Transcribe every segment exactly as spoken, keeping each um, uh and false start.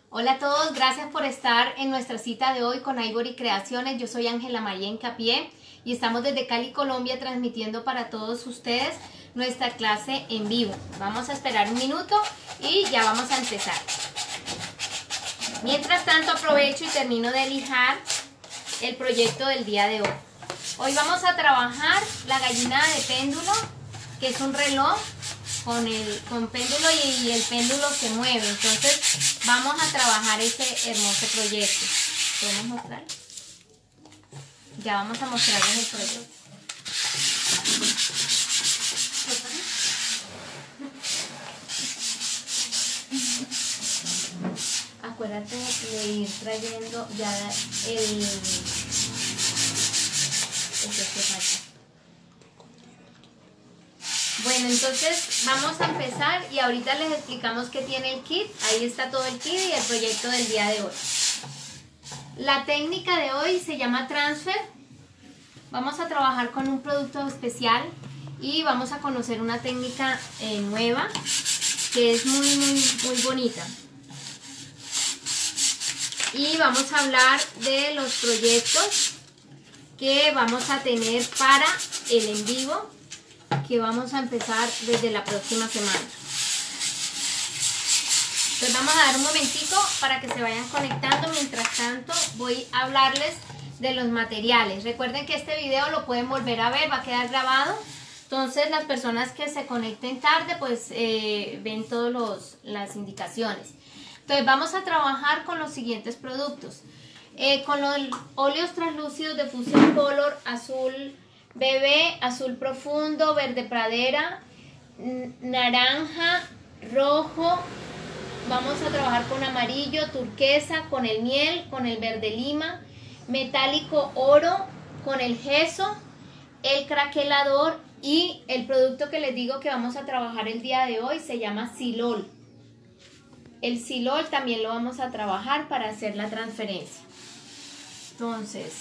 Hola a todos, gracias por estar en nuestra cita de hoy con Ivory Creaciones. Yo soy Ángela María Hincapié y estamos desde Cali, Colombia, transmitiendo para todos ustedes nuestra clase en vivo. Vamos a esperar un minuto y ya vamos a empezar. Mientras tanto, aprovecho y termino de lijar el proyecto del día de hoy. Hoy vamos a trabajar la gallina de péndulo, que es un reloj con el con péndulo y, y el péndulo se mueve. Entonces vamos a trabajar ese hermoso proyecto. ¿Podemos mostrar? Ya vamos a mostrarles el proyecto. Acuérdate de ir trayendo ya el, el que te falta. Bueno, entonces vamos a empezar y ahorita les explicamos qué tiene el kit. Ahí está todo el kit y el proyecto del día de hoy. La técnica de hoy se llama transfer. Vamos a trabajar con un producto especial y vamos a conocer una técnica eh, nueva que es muy, muy, muy bonita. Y vamos a hablar de los proyectos que vamos a tener para el en vivo, que vamos a empezar desde la próxima semana. Entonces vamos a dar un momentico para que se vayan conectando. Mientras tanto voy a hablarles de los materiales. Recuerden que este video lo pueden volver a ver, va a quedar grabado. Entonces las personas que se conecten tarde pues eh, ven todas las indicaciones. Entonces vamos a trabajar con los siguientes productos. Eh, con los óleos translúcidos de Fusion Color, azul bebé, azul profundo, verde pradera, naranja, rojo. Vamos a trabajar con amarillo, turquesa, con el miel, con el verde lima, metálico oro, con el gesso, el craquelador y el producto que les digo que vamos a trabajar el día de hoy se llama silol. El silol también lo vamos a trabajar para hacer la transferencia. Entonces,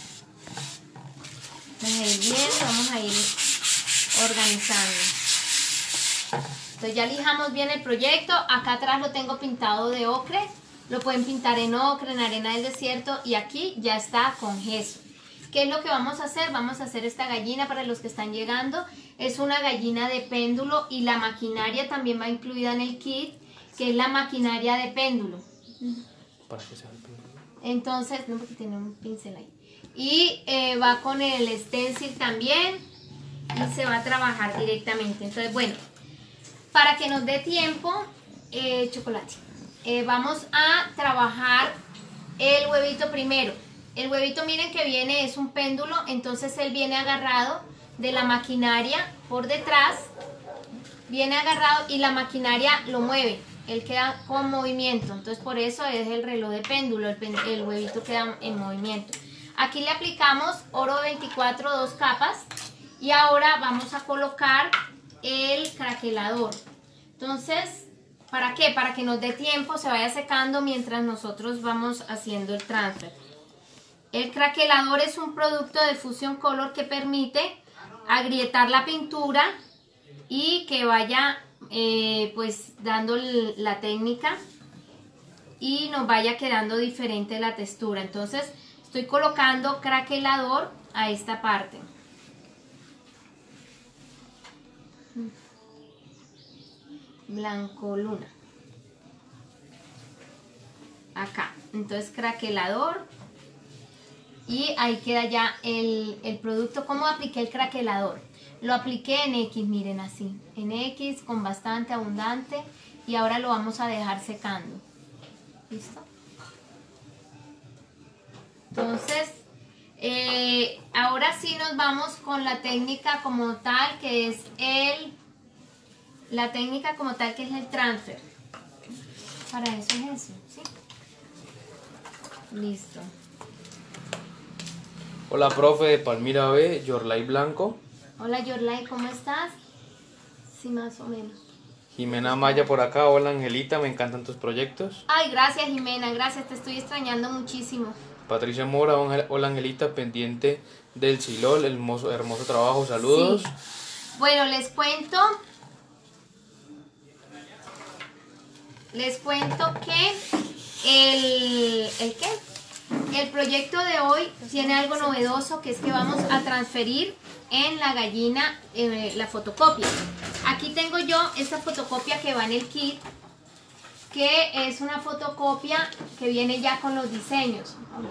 vamos a ir bien, vamos a ir organizando. Entonces ya lijamos bien el proyecto. Acá atrás lo tengo pintado de ocre. Lo pueden pintar en ocre, en arena del desierto. Y aquí ya está con gesso. ¿Qué es lo que vamos a hacer? Vamos a hacer esta gallina para los que están llegando. Es una gallina de péndulo y la maquinaria también va incluida en el kit, que es la maquinaria de péndulo. ¿Para qué sea el péndulo? Entonces, no, porque tiene un pincel ahí. Y eh, va con el stencil también y se va a trabajar directamente. Entonces, bueno, para que nos dé tiempo, eh, chocolate, eh, vamos a trabajar el huevito primero. El huevito, miren que viene, es un péndulo, entonces él viene agarrado de la maquinaria por detrás, viene agarrado y la maquinaria lo mueve. Él queda con movimiento, entonces por eso es el reloj de péndulo, el, el huevito queda en movimiento. Aquí le aplicamos oro veinticuatro, dos capas, y ahora vamos a colocar el craquelador. Entonces, ¿para qué? Para que nos dé tiempo, se vaya secando mientras nosotros vamos haciendo el transfer. El craquelador es un producto de Fusion Color que permite agrietar la pintura y que vaya eh, pues dando la técnica y nos vaya quedando diferente la textura. Entonces estoy colocando craquelador a esta parte. Blanco luna. Acá. Entonces craquelador. Y ahí queda ya el, el producto. ¿Cómo apliqué el craquelador? Lo apliqué en X, miren así. En X con bastante abundante. Y ahora lo vamos a dejar secando. ¿Listo? Entonces, eh, ahora sí nos vamos con la técnica como tal, que es el... La técnica como tal, que es el transfer. Para eso es eso, ¿sí? Listo. Hola, profe, Palmira B, Yorlay Blanco. Hola, Yorlay, ¿cómo estás? Sí, más o menos. Jimena Maya por acá. Hola, Angelita, me encantan tus proyectos. Ay, gracias, Jimena, gracias, te estoy extrañando muchísimo. Patricia Mora, hola, Angelita, pendiente del silol, hermoso, hermoso trabajo, saludos. Sí. Bueno, les cuento Les cuento que el, ¿el qué? El proyecto de hoy tiene algo novedoso, que es que vamos a transferir en la gallina eh, la fotocopia. Aquí tengo yo esta fotocopia que va en el kit, que es una fotocopia que viene ya con los diseños.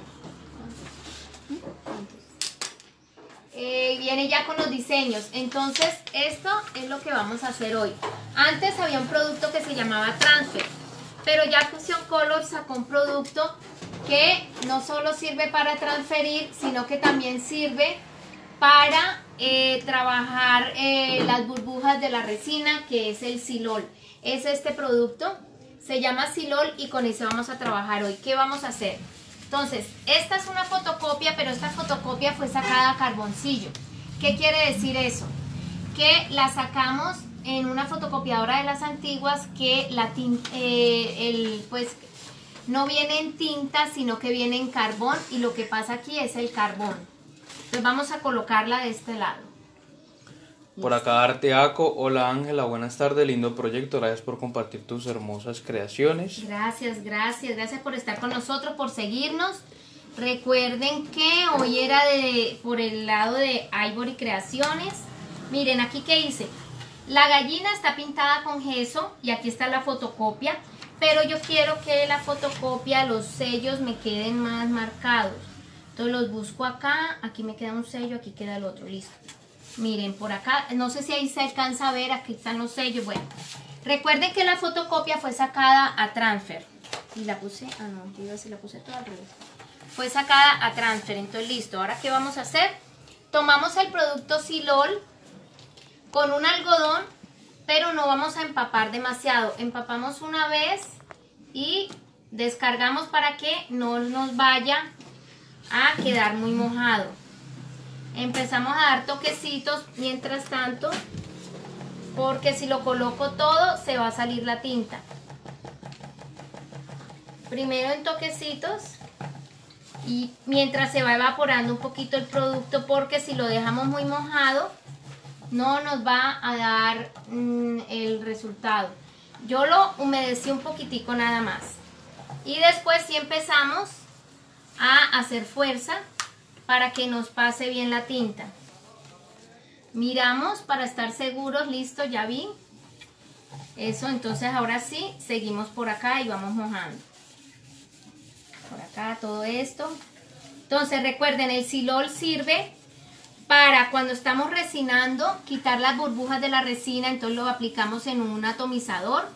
Eh, viene ya con los diseños. Entonces esto es lo que vamos a hacer hoy. Antes había un producto que se llamaba Transfer, pero ya Fusion Color sacó un producto que no solo sirve para transferir, sino que también sirve para eh, trabajar eh, las burbujas de la resina, que es el Silol. Es este producto, se llama Silol, y con ese vamos a trabajar hoy. ¿Qué vamos a hacer? Entonces, esta es una fotocopia, pero esta fotocopia fue sacada a carboncillo. ¿Qué quiere decir eso? Que la sacamos en una fotocopiadora de las antiguas, que la tinta, eh, el, pues, no viene en tinta, sino que viene en carbón, y lo que pasa aquí es el carbón. Entonces vamos a colocarla de este lado. Por acá Arteaco, hola Ángela, buenas tardes, lindo proyecto, gracias por compartir tus hermosas creaciones. Gracias, gracias, gracias por estar con nosotros, por seguirnos. Recuerden que hoy era de por el lado de Ivory Creaciones. Miren, aquí que hice, la gallina está pintada con gesso y aquí está la fotocopia, pero yo quiero que la fotocopia, los sellos me queden más marcados. Entonces los busco acá, aquí me queda un sello, aquí queda el otro, listo. Miren, por acá, no sé si ahí se alcanza a ver, aquí están los sellos. Bueno, recuerden que la fotocopia fue sacada a Transfer. Y la puse, ah no, yo iba a decir, la puse toda al revés. Fue sacada a Transfer, entonces listo. Ahora, ¿qué vamos a hacer? Tomamos el producto Silol con un algodón, pero no vamos a empapar demasiado. Empapamos una vez y descargamos para que no nos vaya a quedar muy mojado. Empezamos a dar toquecitos mientras tanto, porque si lo coloco todo se va a salir la tinta. Primero en toquecitos y mientras se va evaporando un poquito el producto, porque si lo dejamos muy mojado no nos va a dar mmm, el resultado. Yo lo humedecí un poquitico nada más, y después sí empezamos a hacer fuerza para que nos pase bien la tinta. Miramos para estar seguros, listo, ya vi. Eso, entonces ahora sí, seguimos por acá y vamos mojando. Por acá todo esto. Entonces recuerden, el Silol sirve para cuando estamos resinando, quitar las burbujas de la resina, entonces lo aplicamos en un atomizador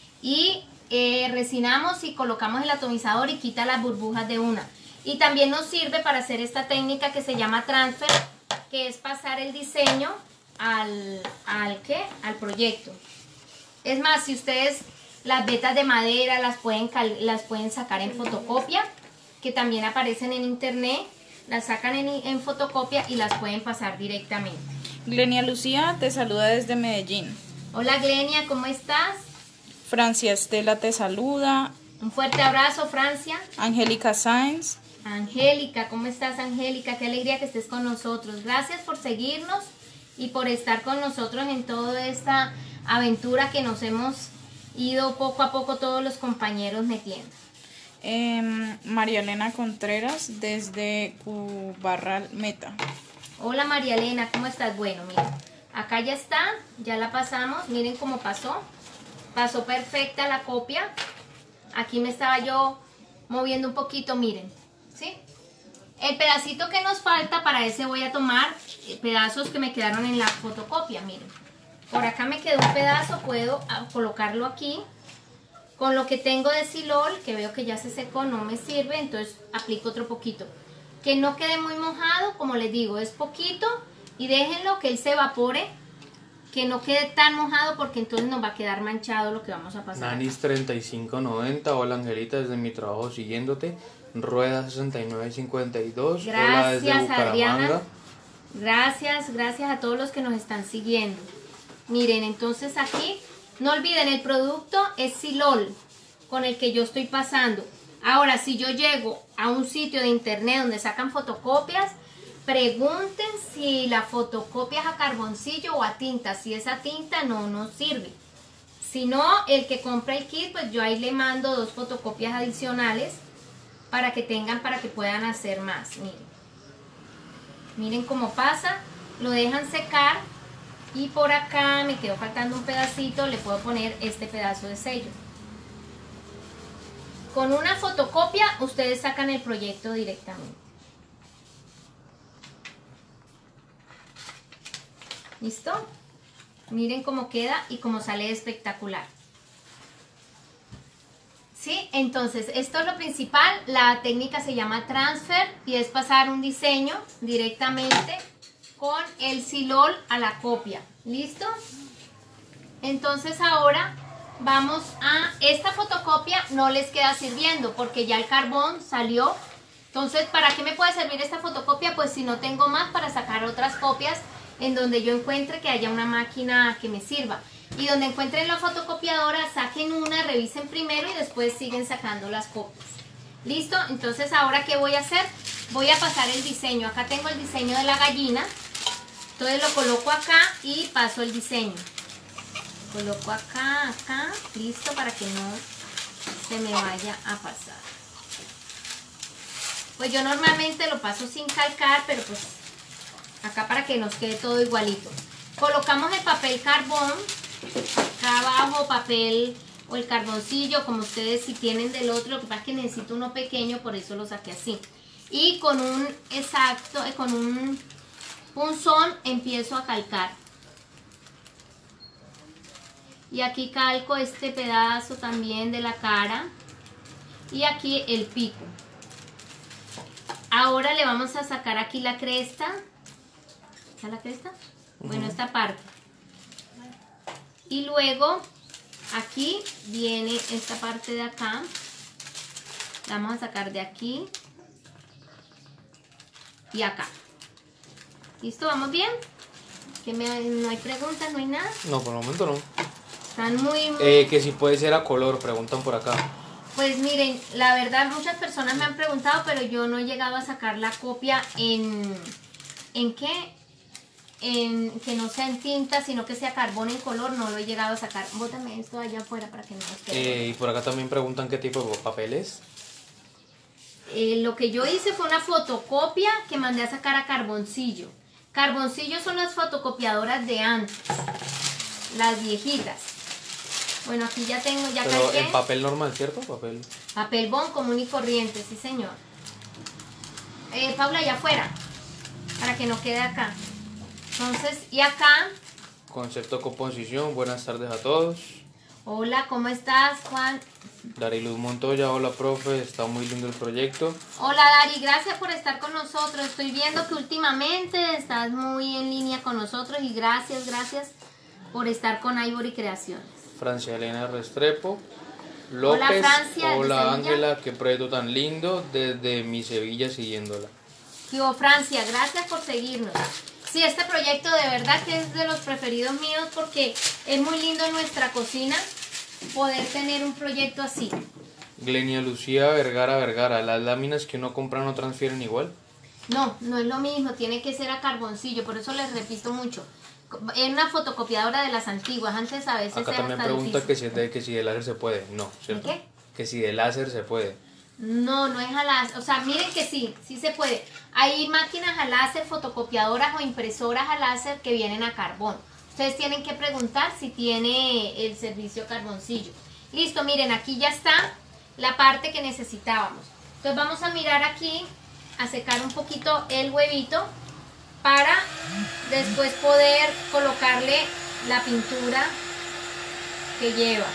y eh, resinamos y colocamos el atomizador y quita las burbujas de una. Y también nos sirve para hacer esta técnica que se llama Transfer, que es pasar el diseño al, al, ¿qué? al proyecto. Es más, si ustedes las vetas de madera las pueden, las pueden sacar en fotocopia, que también aparecen en internet, las sacan en, en fotocopia y las pueden pasar directamente. Glenia Lucía te saluda desde Medellín. Hola Glenia, ¿cómo estás? Francia Estela te saluda. Un fuerte abrazo, Francia. Angélica Sáenz. Angélica, ¿cómo estás, Angélica? Qué alegría que estés con nosotros. Gracias por seguirnos y por estar con nosotros en toda esta aventura que nos hemos ido poco a poco todos los compañeros metiendo. Eh, María Elena Contreras desde Cubarral Meta. Hola María Elena, ¿cómo estás? Bueno, miren, acá ya está, ya la pasamos, miren cómo pasó. Pasó perfecta la copia. Aquí me estaba yo moviendo un poquito, miren. ¿Sí? El pedacito que nos falta, para ese voy a tomar pedazos que me quedaron en la fotocopia, miren. Por acá me quedó un pedazo, puedo colocarlo aquí. Con lo que tengo de Silol, que veo que ya se secó, no me sirve, entonces aplico otro poquito. Que no quede muy mojado, como les digo, es poquito, y déjenlo que él se evapore, que no quede tan mojado, porque entonces nos va a quedar manchado lo que vamos a pasar. Nanis treinta y cinco noventa, hola Angelita, desde mi trabajo siguiéndote. Rueda sesenta y nueve cincuenta y dos, hola desde Bucaramanga. Adriana. Gracias, gracias a todos los que nos están siguiendo. Miren, entonces aquí, no olviden, el producto es Silol, con el que yo estoy pasando. Ahora, si yo llego a un sitio de internet donde sacan fotocopias, pregunten si la fotocopia es a carboncillo o a tinta. Si es a tinta, no nos sirve. Si no, el que compra el kit, pues yo ahí le mando dos fotocopias adicionales para que tengan, para que puedan hacer más. Miren, miren cómo pasa, lo dejan secar y por acá me quedó faltando un pedacito, le puedo poner este pedazo de sello. Con una fotocopia ustedes sacan el proyecto directamente. ¿Listo? Miren cómo queda y cómo sale espectacular. ¿Sí? Entonces, esto es lo principal. La técnica se llama transfer y es pasar un diseño directamente con el silol a la copia. ¿Listo? Entonces ahora vamos a... Esta fotocopia no les queda sirviendo porque ya el carbón salió. Entonces, ¿para qué me puede servir esta fotocopia? Pues si no tengo más, para sacar otras copias en donde yo encuentre que haya una máquina que me sirva. Y donde encuentren la fotocopiadora, saquen una, revisen primero y después siguen sacando las copias. ¿Listo? Entonces, ¿ahora qué voy a hacer? Voy a pasar el diseño. Acá tengo el diseño de la gallina. Entonces lo coloco acá y paso el diseño. Coloco acá, acá, listo, para que no se me vaya a pasar. Pues yo normalmente lo paso sin calcar, pero pues acá para que nos quede todo igualito. Colocamos el papel carbón, acá abajo papel o el carboncillo, como ustedes si tienen del otro, lo que pasa es que necesito uno pequeño, por eso lo saqué así. Y con un exacto, eh, con un punzón empiezo a calcar. Y aquí calco este pedazo también de la cara. Y aquí el pico. Ahora le vamos a sacar aquí la cresta. ¿Está la cresta? Uh-huh. Bueno, esta parte. Y luego aquí viene esta parte de acá. La vamos a sacar de aquí. Y acá. ¿Listo? ¿Vamos bien? ¿Que me, no hay preguntas? ¿No hay nada? No, por el momento no. Están muy... muy... Eh, que si puede ser a color, preguntan por acá. Pues miren, la verdad muchas personas me han preguntado, pero yo no he llegado a sacar la copia en... ¿En qué? En, que no sea en tinta, sino que sea carbón en color, no lo he llegado a sacar. Bótame esto allá afuera para que no nos quede. Eh, y por acá también preguntan qué tipo de papel es. Eh, lo que yo hice fue una fotocopia que mandé a sacar a Carboncillo. Carboncillo son las fotocopiadoras de antes, las viejitas. Bueno, aquí ya tengo, ya Pero calqué. en papel normal, ¿cierto? Papel. Papel bond común y corriente, sí señor. Eh, Paula, allá afuera, para que no quede acá. Entonces, y acá. Concepto composición, buenas tardes a todos. Hola, ¿cómo estás, Juan? Dariluz Montoya, hola profe, está muy lindo el proyecto. Hola Dari, gracias por estar con nosotros. Estoy viendo que últimamente estás muy en línea con nosotros y gracias, gracias por estar con Ivory Creaciones. Francia Elena Restrepo López, hola Francia, hola Ángela, qué proyecto tan lindo, desde mi Sevilla siguiéndola. Yo, Francia, gracias por seguirnos. Sí, este proyecto de verdad que es de los preferidos míos porque es muy lindo en nuestra cocina poder tener un proyecto así. Glenia Lucía Vergara Vergara, ¿las láminas que uno compra no transfieren igual? No, no es lo mismo, tiene que ser a carboncillo, por eso les repito mucho. En una fotocopiadora de las antiguas, antes a veces acá era también pregunta que si, de, que si de láser se puede, no, ¿cierto? ¿Qué? Que si de láser se puede. No, no es a láser, o sea, miren que sí, sí se puede. Hay máquinas a láser, fotocopiadoras o impresoras a láser que vienen a carbón. Ustedes tienen que preguntar si tiene el servicio carboncillo. Listo, miren, aquí ya está la parte que necesitábamos. Entonces vamos a mirar aquí, a secar un poquito el huevito para después poder colocarle la pintura que lleva.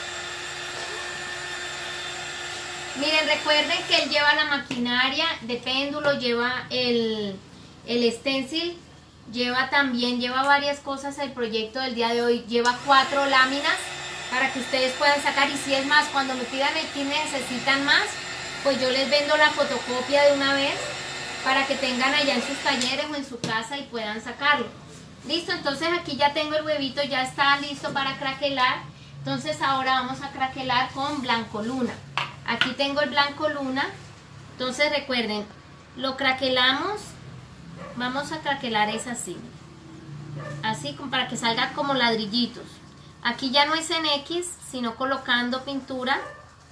Miren, recuerden que él lleva la maquinaria de péndulo, lleva el, el stencil, lleva también, lleva varias cosas el proyecto del día de hoy. Lleva cuatro láminas para que ustedes puedan sacar y si es más, cuando me pidan el kit necesitan más, pues yo les vendo la fotocopia de una vez para que tengan allá en sus talleres o en su casa y puedan sacarlo. Listo, entonces aquí ya tengo el huevito, ya está listo para craquelar. Entonces ahora vamos a craquelar con Blanco Luna. Aquí tengo el Blanco Luna. Entonces recuerden, lo craquelamos. Vamos a craquelar es así. Así como para que salga como ladrillitos. Aquí ya no es en X, sino colocando pintura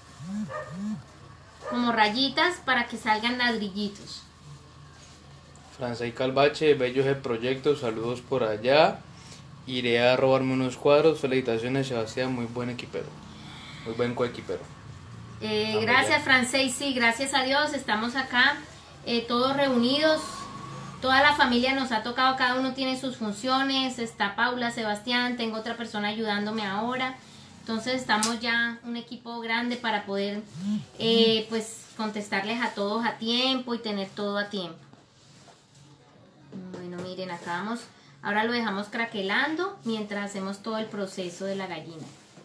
como rayitas para que salgan ladrillitos. Francey Calvache, bello es el proyecto, saludos por allá. Iré a robarme unos cuadros, felicitaciones Sebastián, muy buen equipero, muy buen coequipero. Eh, gracias Francey, sí, gracias a Dios, estamos acá eh, todos reunidos, toda la familia nos ha tocado, cada uno tiene sus funciones, está Paula, Sebastián, tengo otra persona ayudándome ahora, entonces estamos ya un equipo grande para poder eh, pues contestarles a todos a tiempo y tener todo a tiempo. Bueno, miren, acá vamos, ahora lo dejamos craquelando mientras hacemos todo el proceso de la gallina.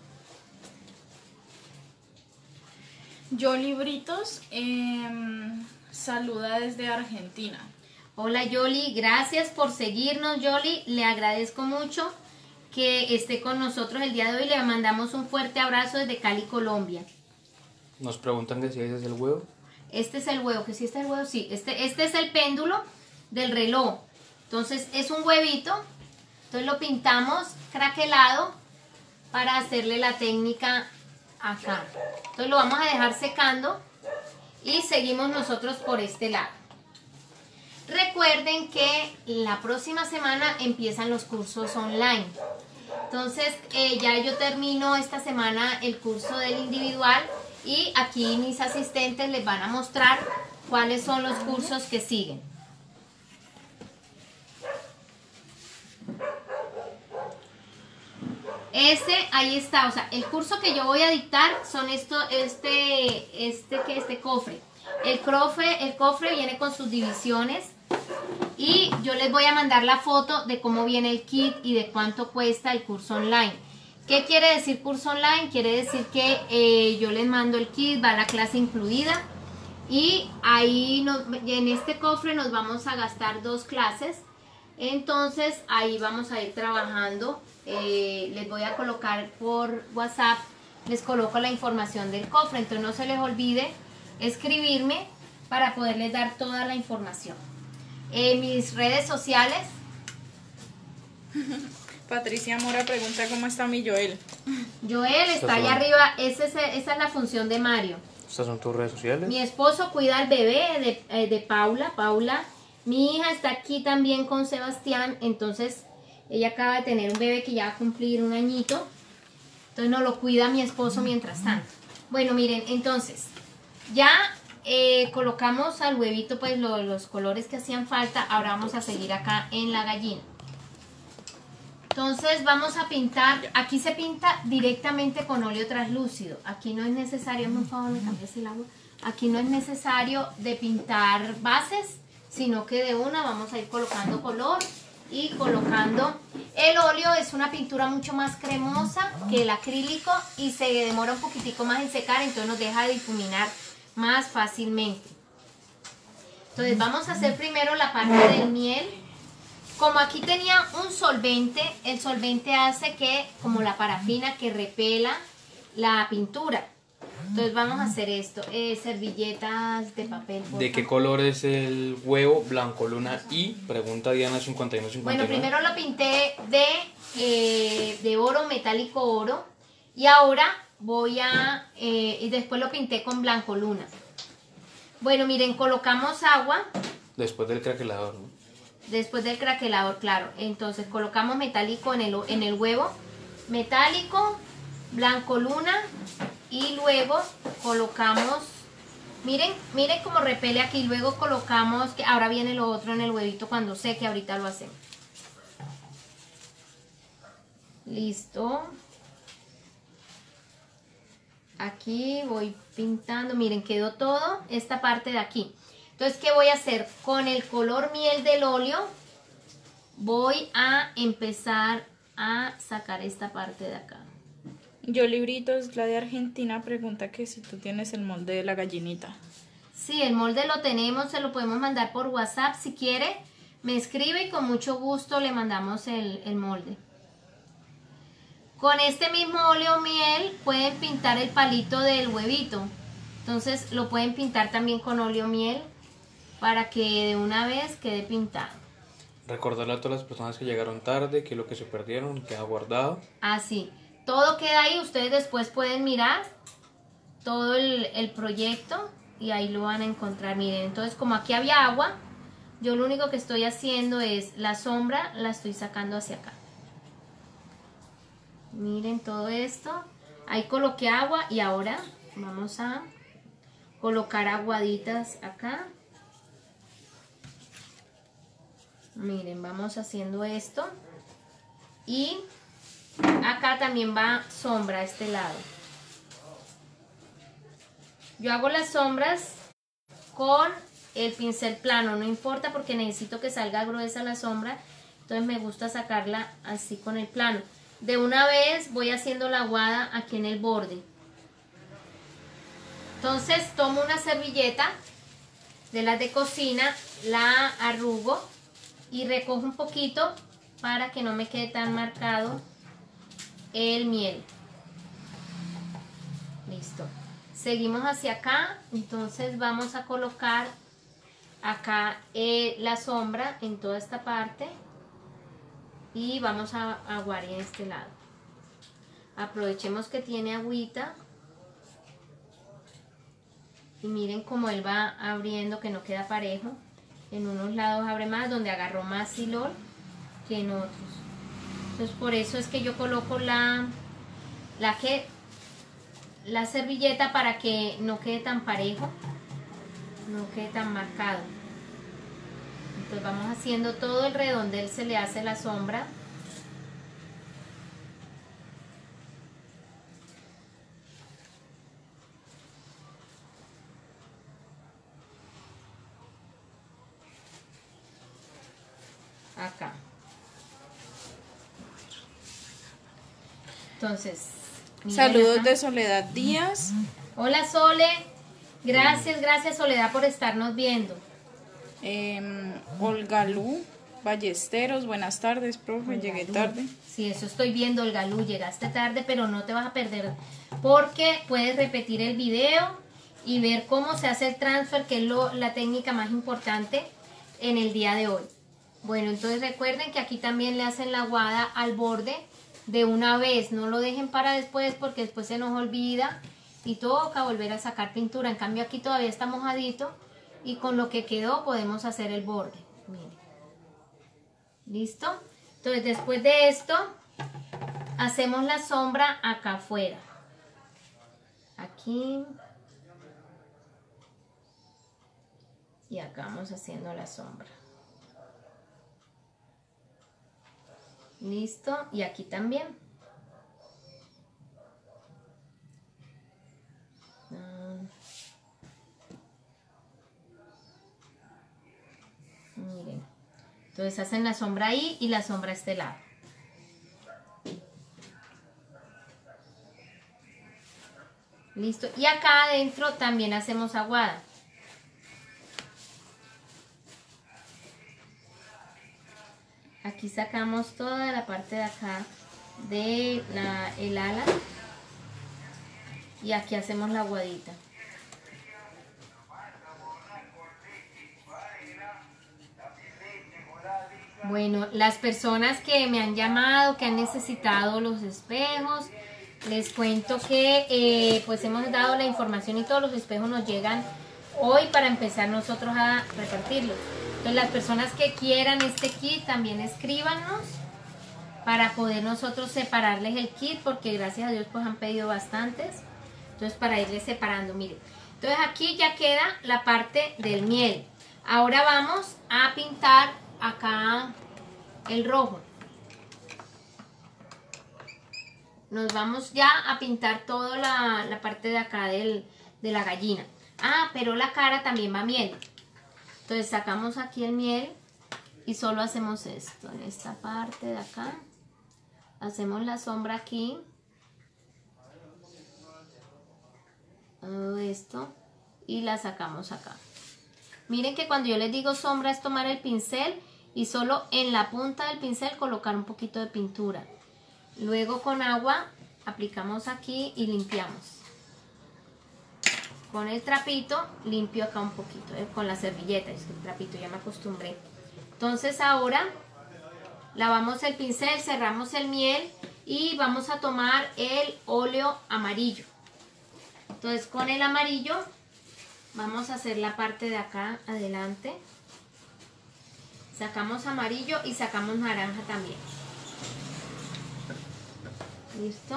Yoli Britos eh, saluda desde Argentina. Hola Yoli, gracias por seguirnos Yoli, le agradezco mucho que esté con nosotros el día de hoy, le mandamos un fuerte abrazo desde Cali, Colombia. Nos preguntan que si ese es el huevo. Este es el huevo, que si está el huevo, sí, este, este es el péndulo del reloj, entonces es un huevito, entonces lo pintamos craquelado para hacerle la técnica acá, entonces lo vamos a dejar secando y seguimos nosotros por este lado. Recuerden que la próxima semana empiezan los cursos online, entonces eh, ya yo termino esta semana el curso del individual y aquí mis asistentes les van a mostrar cuáles son los cursos que siguen. Este, ahí está, o sea, el curso que yo voy a dictar son esto, este, este, que este cofre. El cofre, el cofre viene con sus divisiones y yo les voy a mandar la foto de cómo viene el kit y de cuánto cuesta el curso online. ¿Qué quiere decir curso online? Quiere decir que eh, yo les mando el kit, va la clase incluida y ahí nos, en este cofre nos vamos a gastar dos clases. Entonces ahí vamos a ir trabajando, eh, les voy a colocar por WhatsApp, les coloco la información del cofre, entonces no se les olvide escribirme para poderles dar toda la información. En mis redes sociales. Patricia Mora pregunta cómo está mi Joel. Joel está allá arriba, ese es, esa es la función de Mario. ¿Estas son tus redes sociales? Mi esposo cuida al bebé de, eh, de Paula, Paula. Mi hija está aquí también con Sebastián, entonces ella acaba de tener un bebé que ya va a cumplir un añito. Entonces nos lo cuida mi esposo mientras tanto. Bueno, miren, entonces ya eh, colocamos al huevito pues lo, los colores que hacían falta. Ahora vamos a seguir acá en la gallina. Entonces vamos a pintar, aquí se pinta directamente con óleo translúcido. Aquí no es necesario, por favor, me cambias el agua. Aquí no es necesario de pintar bases, sino que de una vamos a ir colocando color y colocando. El óleo es una pintura mucho más cremosa que el acrílico y se demora un poquitico más en secar, entonces nos deja difuminar más fácilmente. Entonces vamos a hacer primero la parte del miel. Como aquí tenía un solvente, el solvente hace que, como la parafina, que repela la pintura. Entonces vamos a hacer esto, eh, servilletas de papel. ¿De qué color es el huevo? Blanco, luna y, pregunta Diana cincuenta y uno cincuenta y nueve. Bueno, primero lo pinté de, eh, de oro, metálico oro, y ahora voy a, eh, y después lo pinté con blanco luna. Bueno, miren, colocamos agua. Después del craquelador, ¿no? Después del craquelador, claro. Entonces colocamos metálico en el, en el huevo, metálico, blanco luna. Y luego colocamos, miren, miren cómo repele aquí, luego colocamos, que ahora viene lo otro en el huevito cuando seque, ahorita lo hacemos. Listo. Aquí voy pintando, miren, quedó todo esta parte de aquí. Entonces, ¿qué voy a hacer? Con el color miel del óleo voy a empezar a sacar esta parte de acá. Yoli Britos, la de Argentina, pregunta que si tú tienes el molde de la gallinita. Sí, el molde lo tenemos, se lo podemos mandar por WhatsApp. Si quiere, me escribe y con mucho gusto le mandamos el, el molde. Con este mismo óleo miel pueden pintar el palito del huevito. Entonces lo pueden pintar también con óleo miel para que de una vez quede pintado. Recordarle a todas las personas que llegaron tarde que lo que se perdieron queda guardado. Así. todo queda ahí, ustedes después pueden mirar todo el, el proyecto y ahí lo van a encontrar. Miren, entonces como aquí había agua, yo lo único que estoy haciendo es la sombra, la estoy sacando hacia acá. Miren todo esto, ahí coloqué agua y ahora vamos a colocar aguaditas acá. Miren, vamos haciendo esto y acá también va sombra a este lado. Yo hago las sombras con el pincel plano, no importa porque necesito que salga gruesa la sombra, entonces me gusta sacarla así con el plano. De una vez voy haciendo la aguada aquí en el borde. Entonces tomo una servilleta de las de cocina, la arrugo y recojo un poquito para que no me quede tan marcado el miel. Listo. Seguimos hacia acá, entonces vamos a colocar acá eh, la sombra en toda esta parte y vamos a aguar en este lado. Aprovechemos que tiene agüita y miren cómo él va abriendo, que no queda parejo. En unos lados abre más, donde agarró más silor que en otros. Entonces por eso es que yo coloco la, la, que, la servilleta para que no quede tan parejo, no quede tan marcado. Entonces vamos haciendo todo el redondel, se le hace la sombra. Acá. Entonces, Saludos acá. de Soledad Díaz. Hola Sole, gracias, gracias Soledad por estarnos viendo. Eh, Olga Lu Ballesteros, buenas tardes, profe, Olga llegué Lu. tarde. Sí, eso estoy viendo, Olga Lu, llegaste tarde, pero no te vas a perder porque puedes repetir el video y ver cómo se hace el transfer, que es lo, la técnica más importante en el día de hoy. Bueno, entonces recuerden que aquí también le hacen la aguada al borde de una vez, no lo dejen para después porque después se nos olvida y toca volver a sacar pintura. En cambio aquí todavía está mojadito y con lo que quedó podemos hacer el borde. Miren. ¿Listo? Entonces después de esto hacemos la sombra acá afuera. Aquí. Y acá vamos haciendo la sombra. Listo, y aquí también. Mm. Miren, entonces hacen la sombra ahí y la sombra a este lado. Listo, y acá adentro también hacemos aguada. Aquí sacamos toda la parte de acá de la, el ala y aquí hacemos la aguadita. Bueno, las personas que me han llamado, que han necesitado los espejos, les cuento que eh, pues hemos dado la información y todos los espejos nos llegan hoy para empezar nosotros a repartirlos. Entonces las personas que quieran este kit también escríbanos para poder nosotros separarles el kit, porque gracias a Dios pues han pedido bastantes. Entonces para irles separando, miren. Entonces aquí ya queda la parte del miel. Ahora vamos a pintar acá el rojo. Nos vamos ya a pintar toda la, la parte de acá del, de la gallina. Ah, pero la cara también va miel. Entonces sacamos aquí el miel y solo hacemos esto, en esta parte de acá. Hacemos la sombra aquí. Todo esto. Y la sacamos acá. Miren que cuando yo les digo sombra es tomar el pincel y solo en la punta del pincel colocar un poquito de pintura. Luego con agua aplicamos aquí y limpiamos. Con el trapito limpio acá un poquito, eh, con la servilleta, es que el trapito ya me acostumbré. Entonces ahora lavamos el pincel, cerramos el miel y vamos a tomar el óleo amarillo. Entonces con el amarillo vamos a hacer la parte de acá adelante. Sacamos amarillo y sacamos naranja también. ¿Listo?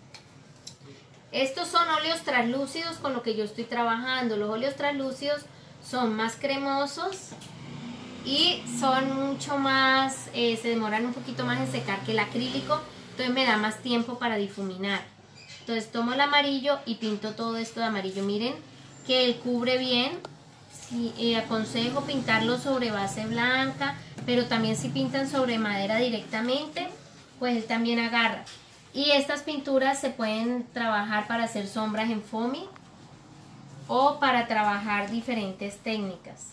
Estos son óleos translúcidos con lo que yo estoy trabajando. Los óleos translúcidos son más cremosos y son mucho más, eh, se demoran un poquito más en secar que el acrílico, entonces me da más tiempo para difuminar. Entonces tomo el amarillo y pinto todo esto de amarillo. Miren que él cubre bien. Sí, eh, aconsejo pintarlo sobre base blanca, pero también si pintan sobre madera directamente, pues él también agarra. Y estas pinturas se pueden trabajar para hacer sombras en foamy o para trabajar diferentes técnicas.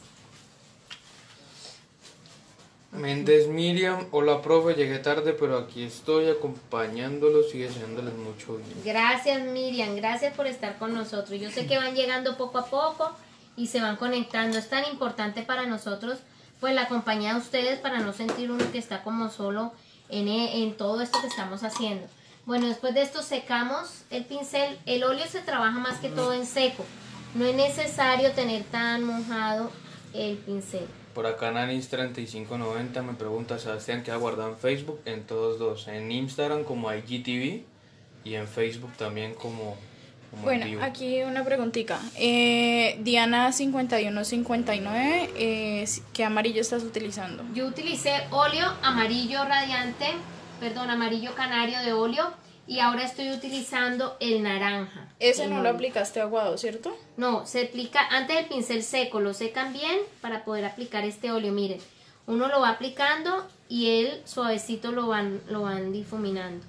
Méndez Miriam, hola profe, llegué tarde, pero aquí estoy acompañándolos y deseándoles mucho bien. Gracias Miriam, gracias por estar con nosotros. Yo sé que van llegando poco a poco y se van conectando. Es tan importante para nosotros pues la compañía de ustedes, para no sentir uno que está como solo en, en todo esto que estamos haciendo. Bueno, después de esto secamos el pincel. El óleo se trabaja más que todo en seco. No es necesario tener tan mojado el pincel. Por acá Nanis treinta y cinco noventa me pregunta, Sebastián, ¿qué ha guardado en Facebook? En todos dos, en Instagram como I G T V y en Facebook también como, como Bueno, Vivo. aquí una preguntita. Eh, Diana cincuenta y uno cincuenta y nueve, eh, ¿qué amarillo estás utilizando? Yo utilicé óleo amarillo radiante, perdón, amarillo canario de óleo, y ahora estoy utilizando el naranja. Ese el no lo óleo. aplicaste aguado, ¿cierto? No, se aplica antes del pincel seco, lo secan bien para poder aplicar este óleo. Miren, uno lo va aplicando y él suavecito lo van, lo van difuminando.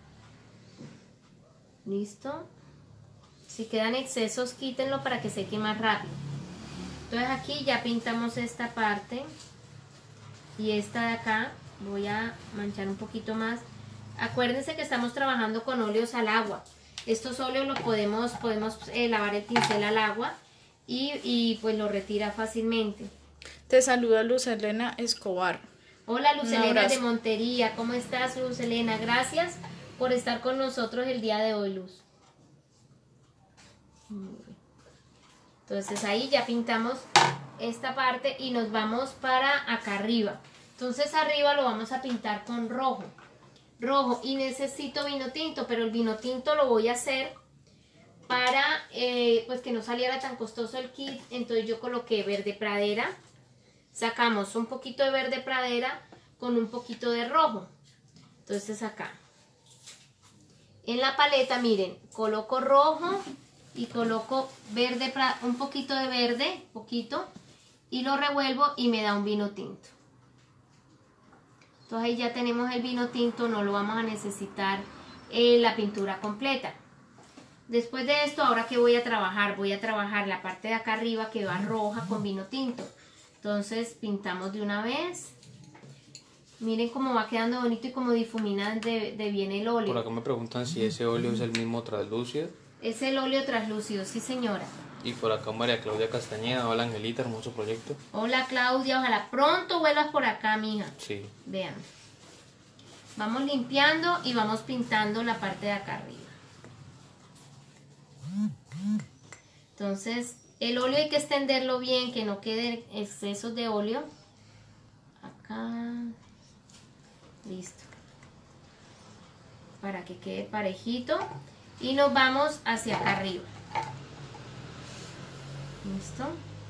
¿Listo? Si quedan excesos, quítenlo para que seque más rápido. Entonces aquí ya pintamos esta parte y esta de acá voy a manchar un poquito más. Acuérdense que estamos trabajando con óleos al agua. Estos óleos los podemos, podemos eh, lavar el pincel al agua y, y pues lo retira fácilmente. Te saluda Luz Elena Escobar. Hola Luz Un Elena abrazo. de Montería, ¿cómo estás Luz Elena? Gracias por estar con nosotros el día de hoy, Luz. Entonces ahí ya pintamos esta parte y nos vamos para acá arriba. Entonces arriba lo vamos a pintar con rojo. Rojo, y necesito vino tinto, pero el vino tinto lo voy a hacer para eh, pues que no saliera tan costoso el kit. Entonces yo coloqué verde pradera, sacamos un poquito de verde pradera con un poquito de rojo. Entonces acá en la paleta, miren, coloco rojo y coloco verde, un poquito de verde, poquito, y lo revuelvo y me da un vino tinto. Entonces ahí ya tenemos el vino tinto, no lo vamos a necesitar en la pintura completa. Después de esto, ahora que voy a trabajar, voy a trabajar la parte de acá arriba que va roja con vino tinto. Entonces pintamos de una vez. Miren cómo va quedando bonito y cómo difumina de, de bien el óleo. Por acá me preguntan si ese óleo es el mismo translúcido. Es el óleo translúcido, sí señora. Y por acá María Claudia Castañeda, hola Angelita, hermoso proyecto. Hola Claudia, ojalá pronto vuelvas por acá, mija. Sí. Vean. Vamos limpiando y vamos pintando la parte de acá arriba. Entonces, el óleo hay que extenderlo bien, que no quede excesos de óleo. Acá. Listo. Para que quede parejito. Y nos vamos hacia acá arriba. ¿Listo?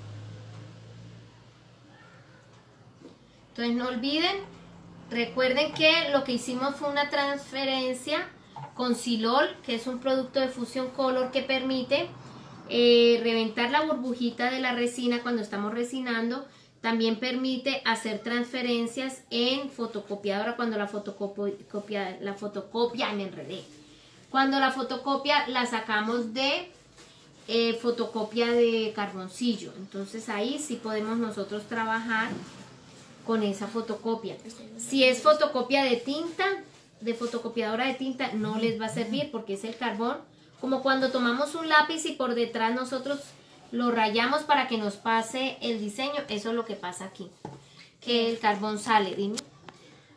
Entonces no olviden, recuerden que lo que hicimos fue una transferencia con Silol, que es un producto de Fusion Color que permite eh, reventar la burbujita de la resina cuando estamos resinando. También permite hacer transferencias en fotocopiadora cuando la fotocopia, la fotocopia, me enredé. Cuando la fotocopia la sacamos de eh, fotocopia de carboncillo. Entonces ahí sí podemos nosotros trabajar con esa fotocopia. Si es fotocopia de tinta, de fotocopiadora de tinta, no les va a servir porque es el carbón. Como cuando tomamos un lápiz y por detrás nosotros lo rayamos para que nos pase el diseño. Eso es lo que pasa aquí. Que el carbón sale, dime.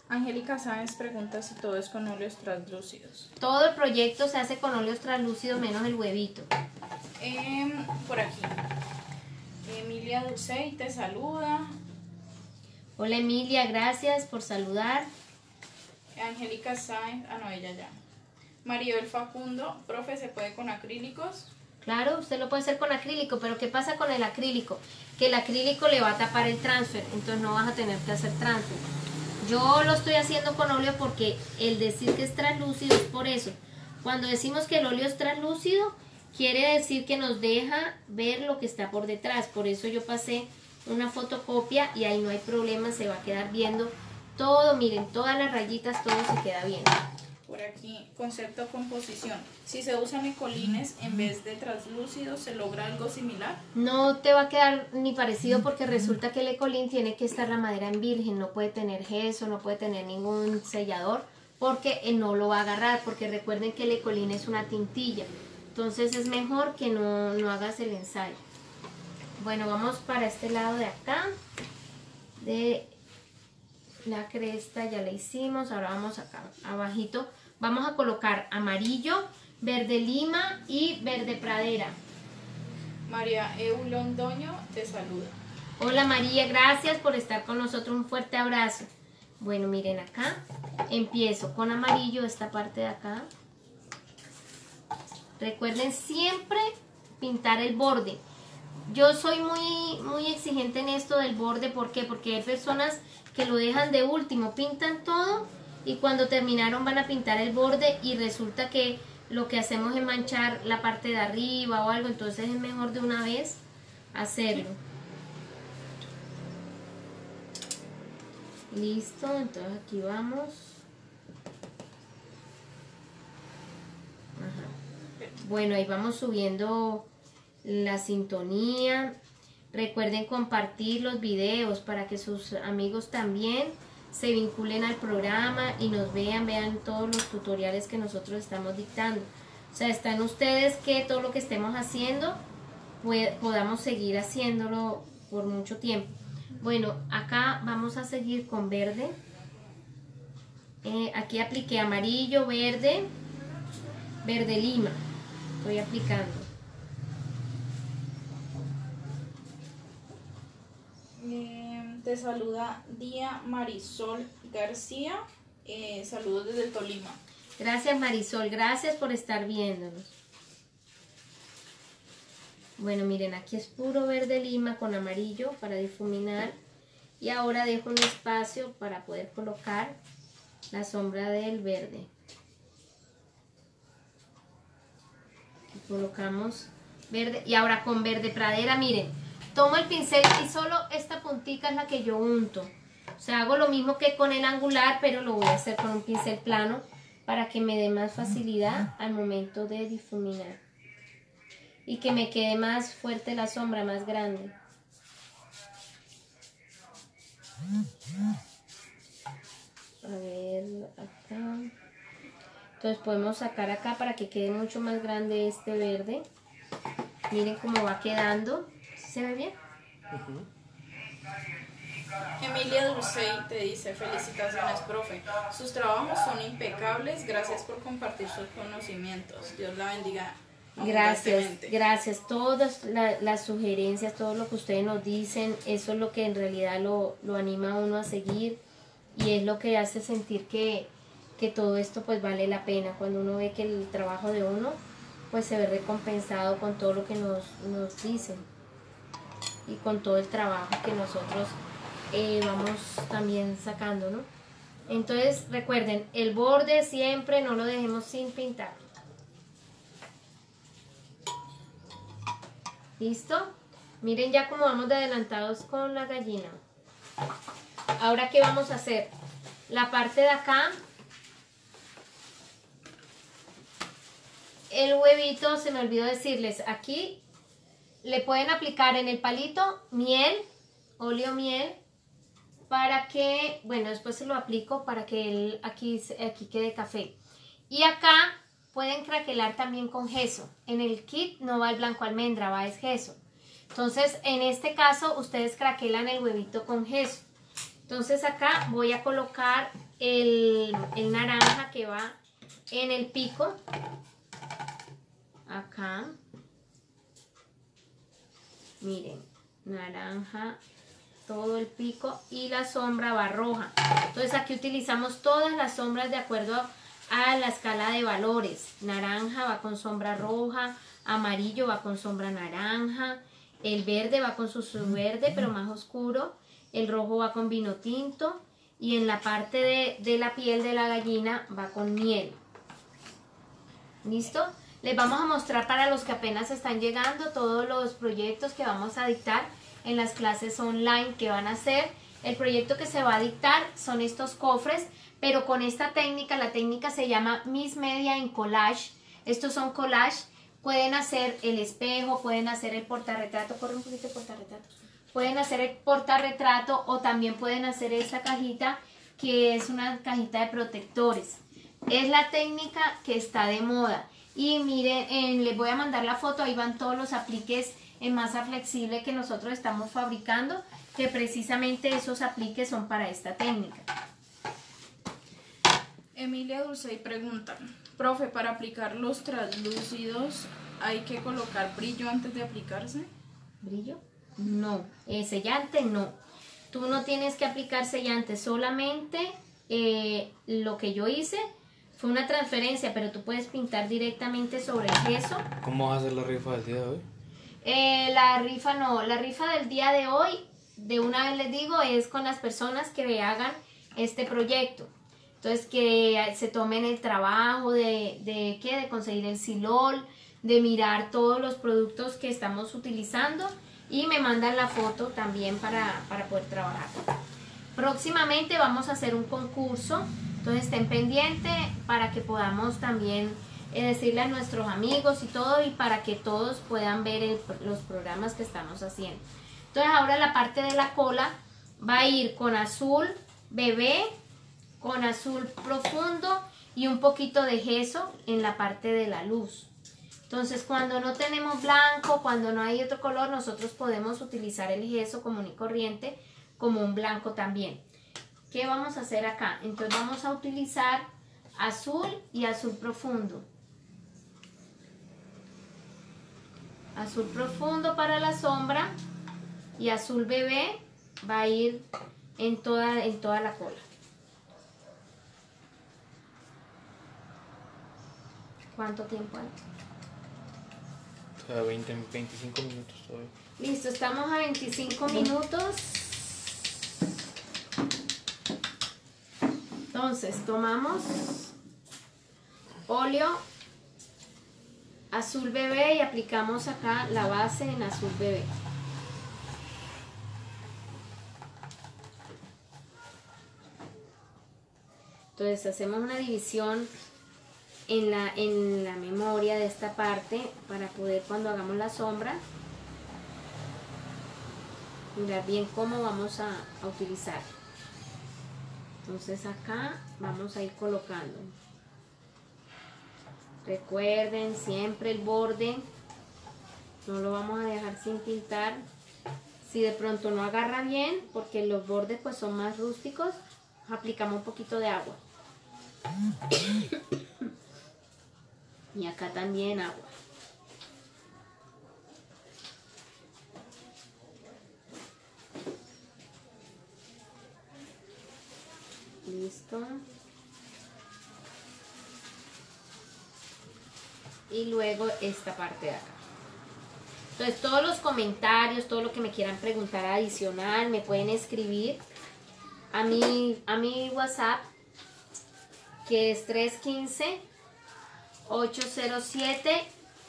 Angélica Sáenz pregunta si todo es con óleos translúcidos. Todo el proyecto se hace con óleos translúcidos menos el huevito. Em, por aquí. Emilia Dulcey te saluda. Hola Emilia, gracias por saludar. Angélica Sáenz, ah no, ella ya. Maribel Facundo, profe, ¿se puede con acrílicos? Claro, usted lo puede hacer con acrílico, pero ¿qué pasa con el acrílico? Que el acrílico le va a tapar el transfer, entonces no vas a tener que hacer transfer. Yo lo estoy haciendo con óleo porque el decir que es translúcido es por eso. Cuando decimos que el óleo es translúcido, quiere decir que nos deja ver lo que está por detrás. Por eso yo pasé una fotocopia y ahí no hay problema, se va a quedar viendo todo, miren, todas las rayitas, todo se queda bien. Por aquí, concepto composición. Si se usan ecolines en vez de translúcidos, ¿se logra algo similar? No te va a quedar ni parecido porque resulta que el ecolín tiene que estar la madera en virgen, no puede tener gesso, no puede tener ningún sellador porque él no lo va a agarrar, porque recuerden que el ecolín es una tintilla. Entonces es mejor que no, no hagas el ensayo. Bueno, vamos para este lado de acá, de la cresta ya la hicimos, ahora vamos acá abajito, vamos a colocar amarillo, verde lima y verde pradera. María Eu Londoño te saluda. Hola María, gracias por estar con nosotros, un fuerte abrazo. Bueno, miren acá, empiezo con amarillo esta parte de acá. Recuerden siempre pintar el borde. Yo soy muy, muy exigente en esto del borde, ¿por qué? Porque hay personas que lo dejan de último, pintan todo y cuando terminaron van a pintar el borde y resulta que lo que hacemos es manchar la parte de arriba o algo, entonces es mejor de una vez hacerlo. Listo, entonces aquí vamos. Ajá. Bueno, ahí vamos subiendo la sintonía. Recuerden compartir los videos para que sus amigos también se vinculen al programa y nos vean, vean todos los tutoriales que nosotros estamos dictando. O sea, están ustedes que todo lo que estemos haciendo pues, podamos seguir haciéndolo por mucho tiempo. Bueno, acá vamos a seguir con verde. Eh, aquí apliqué amarillo, verde, verde lima. Estoy aplicando. Eh, te saluda Día Marisol García. Eh, saludos desde el Tolima. Gracias Marisol, gracias por estar viéndonos. Bueno, miren, aquí es puro verde lima con amarillo para difuminar. Y ahora dejo un espacio para poder colocar la sombra del verde. Aquí colocamos verde. Y ahora con verde pradera, miren, tomo el pincel y solo esta puntica es la que yo unto. O sea, hago lo mismo que con el angular, pero lo voy a hacer con un pincel plano para que me dé más facilidad al momento de difuminar. Y que me quede más fuerte la sombra, más grande. A ver, acá. Entonces podemos sacar acá para que quede mucho más grande este verde. Miren cómo va quedando. ¿Se ve bien? Uh-huh. Emilia Dulcey te dice: felicitaciones, profe. Sus trabajos son impecables. Gracias por compartir sus conocimientos. Dios la bendiga. Gracias, gracias. Todas la, las sugerencias, todo lo que ustedes nos dicen, eso es lo que en realidad lo, lo anima a uno a seguir y es lo que hace sentir que, que todo esto pues vale la pena. Cuando uno ve que el trabajo de uno pues se ve recompensado con todo lo que nos, nos dicen y con todo el trabajo que nosotros eh, vamos también sacando, ¿no? Entonces recuerden, el borde siempre no lo dejemos sin pintar. ¿Listo? Miren ya cómo vamos de adelantados con la gallina. Ahora, ¿qué vamos a hacer? La parte de acá, el huevito, se me olvidó decirles, aquí le pueden aplicar en el palito miel, óleo miel, para que, bueno, después se lo aplico para que el, aquí, aquí quede café. Y acá pueden craquelar también con gesso. En el kit no va el blanco almendra, va es gesso. Entonces, en este caso, ustedes craquelan el huevito con gesso. Entonces, acá voy a colocar el, el naranja que va en el pico, acá, miren, naranja, todo el pico, y la sombra va roja. Entonces aquí utilizamos todas las sombras de acuerdo a la escala de valores. Naranja va con sombra roja, amarillo va con sombra naranja, el verde va con su, su verde pero más oscuro, el rojo va con vino tinto, y en la parte de, de la piel de la gallina va con miel. ¿Listo? Les vamos a mostrar para los que apenas están llegando todos los proyectos que vamos a dictar en las clases online que van a hacer. El proyecto que se va a dictar son estos cofres, pero con esta técnica, la técnica se llama Miss Media en Collage. Estos son collage, pueden hacer el espejo, pueden hacer el portarretrato, corre un poquito el portarretrato. Pueden hacer el portarretrato o también pueden hacer esta cajita que es una cajita de protectores. Es la técnica que está de moda. Y miren, eh, les voy a mandar la foto, ahí van todos los apliques en masa flexible que nosotros estamos fabricando, que precisamente esos apliques son para esta técnica. Emilia Dulcey pregunta, profe, para aplicar los translúcidos hay que colocar brillo antes de aplicarse. ¿Brillo? No, eh, sellante no. Tú no tienes que aplicar sellante, solamente eh, lo que yo hice fue una transferencia, pero tú puedes pintar directamente sobre el gesso. ¿Cómo vas a hacer la rifa del día de hoy? Eh, la rifa no, la rifa del día de hoy, de una vez les digo, es con las personas que hagan este proyecto. Entonces que se tomen el trabajo de, de, ¿qué? de conseguir el silol, de mirar todos los productos que estamos utilizando y me mandan la foto también para, para poder trabajar. Próximamente vamos a hacer un concurso, entonces estén pendientes para que podamos también eh, decirle a nuestros amigos y todo, y para que todos puedan ver el, los programas que estamos haciendo. Entonces ahora la parte de la cola va a ir con azul bebé, con azul profundo y un poquito de gesso en la parte de la luz. Entonces cuando no tenemos blanco, cuando no hay otro color, nosotros podemos utilizar el gesso común y corriente como un blanco también. ¿Qué vamos a hacer acá? Entonces vamos a utilizar azul y azul profundo. Azul profundo para la sombra y azul bebé va a ir en toda, en toda la cola. ¿Cuánto tiempo hay? O sea, veinte, veinticinco minutos todavía. Listo, estamos a veinticinco minutos. Entonces tomamos óleo azul bebé y aplicamos acá la base en azul bebé. Entonces hacemos una división en la, en la memoria de esta parte para poder, cuando hagamos la sombra, mirar bien cómo vamos a, a utilizar. Entonces acá vamos a ir colocando. Recuerden siempre el borde, no lo vamos a dejar sin pintar. Si de pronto no agarra bien, porque los bordes pues son más rústicos, aplicamos un poquito de agua. Y acá también agua. Listo. Y luego esta parte de acá. Entonces todos los comentarios, todo lo que me quieran preguntar adicional, me pueden escribir a mi, a mi WhatsApp, que es tres uno cinco, ocho cero siete,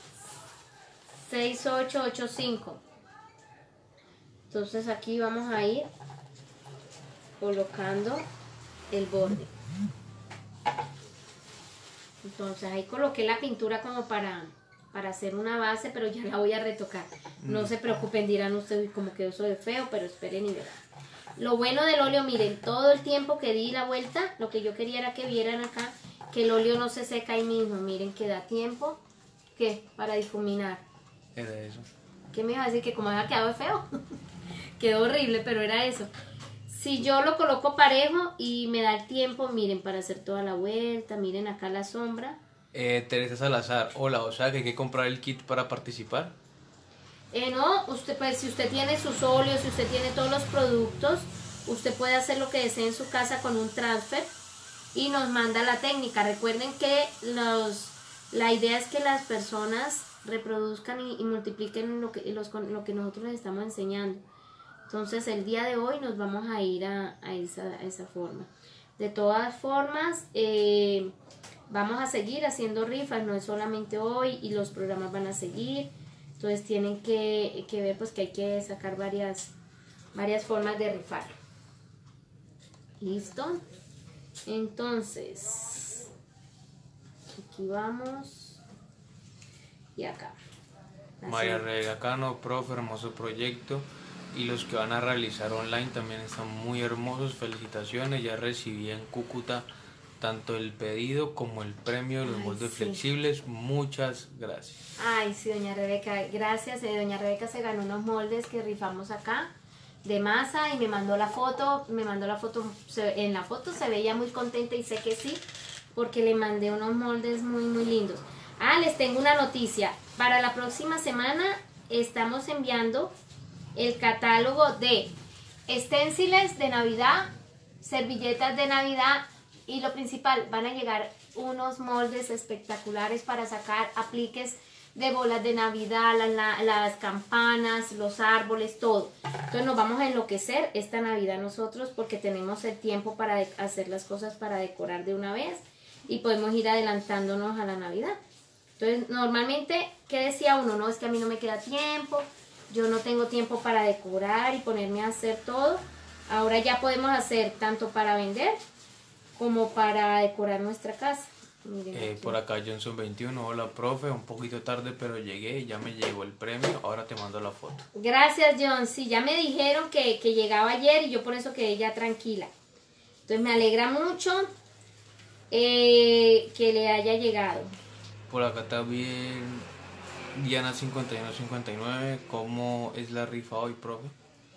seis ocho ocho cinco. Entonces aquí vamos a ir colocando el borde. Entonces ahí coloqué la pintura como para, para hacer una base, pero ya la voy a retocar. No se preocupen, dirán ustedes como que eso es feo, pero esperen y verán. Lo bueno del óleo, miren, todo el tiempo que di la vuelta, lo que yo quería era que vieran acá que el óleo no se seca ahí mismo. Miren que da tiempo, ¿qué? Para difuminar. Era eso. ¿Qué me iba a decir? Que como había quedado feo. Quedó horrible, pero era eso. Si yo lo coloco parejo y me da el tiempo, miren, para hacer toda la vuelta, miren acá la sombra. Eh, Teresa Salazar, hola, o sea que hay que comprar el kit para participar. Eh, no, usted, pues si usted tiene sus óleos, si usted tiene todos los productos, usted puede hacer lo que desee en su casa con un transfer y nos manda la técnica. Recuerden que los, la idea es que las personas reproduzcan y, y multipliquen lo que, los, lo que nosotros les estamos enseñando. Entonces el día de hoy nos vamos a ir a, a, esa, a esa forma. De todas formas, eh, vamos a seguir haciendo rifas, no es solamente hoy, y los programas van a seguir. Entonces tienen que, que ver pues que hay que sacar varias, varias formas de rifar. ¿Listo? Entonces, aquí vamos y acá. Así. María Rebeca Cano, profe, hermoso proyecto. Y los que van a realizar online también están muy hermosos. Felicitaciones, ya recibí en Cúcuta tanto el pedido como el premio de los Ay, moldes sí. flexibles. Muchas gracias. Ay, sí, doña Rebeca, gracias. Eh, doña Rebeca se ganó unos moldes que rifamos acá de masa y me mandó la foto, me mandó la foto, se, en la foto se veía muy contenta y sé que sí, porque le mandé unos moldes muy, muy lindos. Ah, les tengo una noticia. Para la próxima semana estamos enviando el catálogo de esténciles de Navidad, servilletas de Navidad y lo principal, van a llegar unos moldes espectaculares para sacar apliques de bolas de Navidad, la, la, las campanas, los árboles, todo. Entonces nos vamos a enloquecer esta Navidad nosotros porque tenemos el tiempo para hacer las cosas para decorar de una vez y podemos ir adelantándonos a la Navidad. Entonces normalmente, ¿qué decía uno? No, es que a mí no me queda tiempo, yo no tengo tiempo para decorar y ponerme a hacer todo. Ahora ya podemos hacer tanto para vender como para decorar nuestra casa. Miren Eh, aquí. por acá Johnson veintiuno, hola profe, un poquito tarde pero llegué, ya me llegó el premio, ahora te mando la foto. Gracias, John. Sí, ya me dijeron que, que llegaba ayer y yo por eso quedé ya tranquila. Entonces me alegra mucho eh, que le haya llegado. Por acá también Diana cincuenta y uno cincuenta y nueve, ¿cómo es la rifa hoy, profe?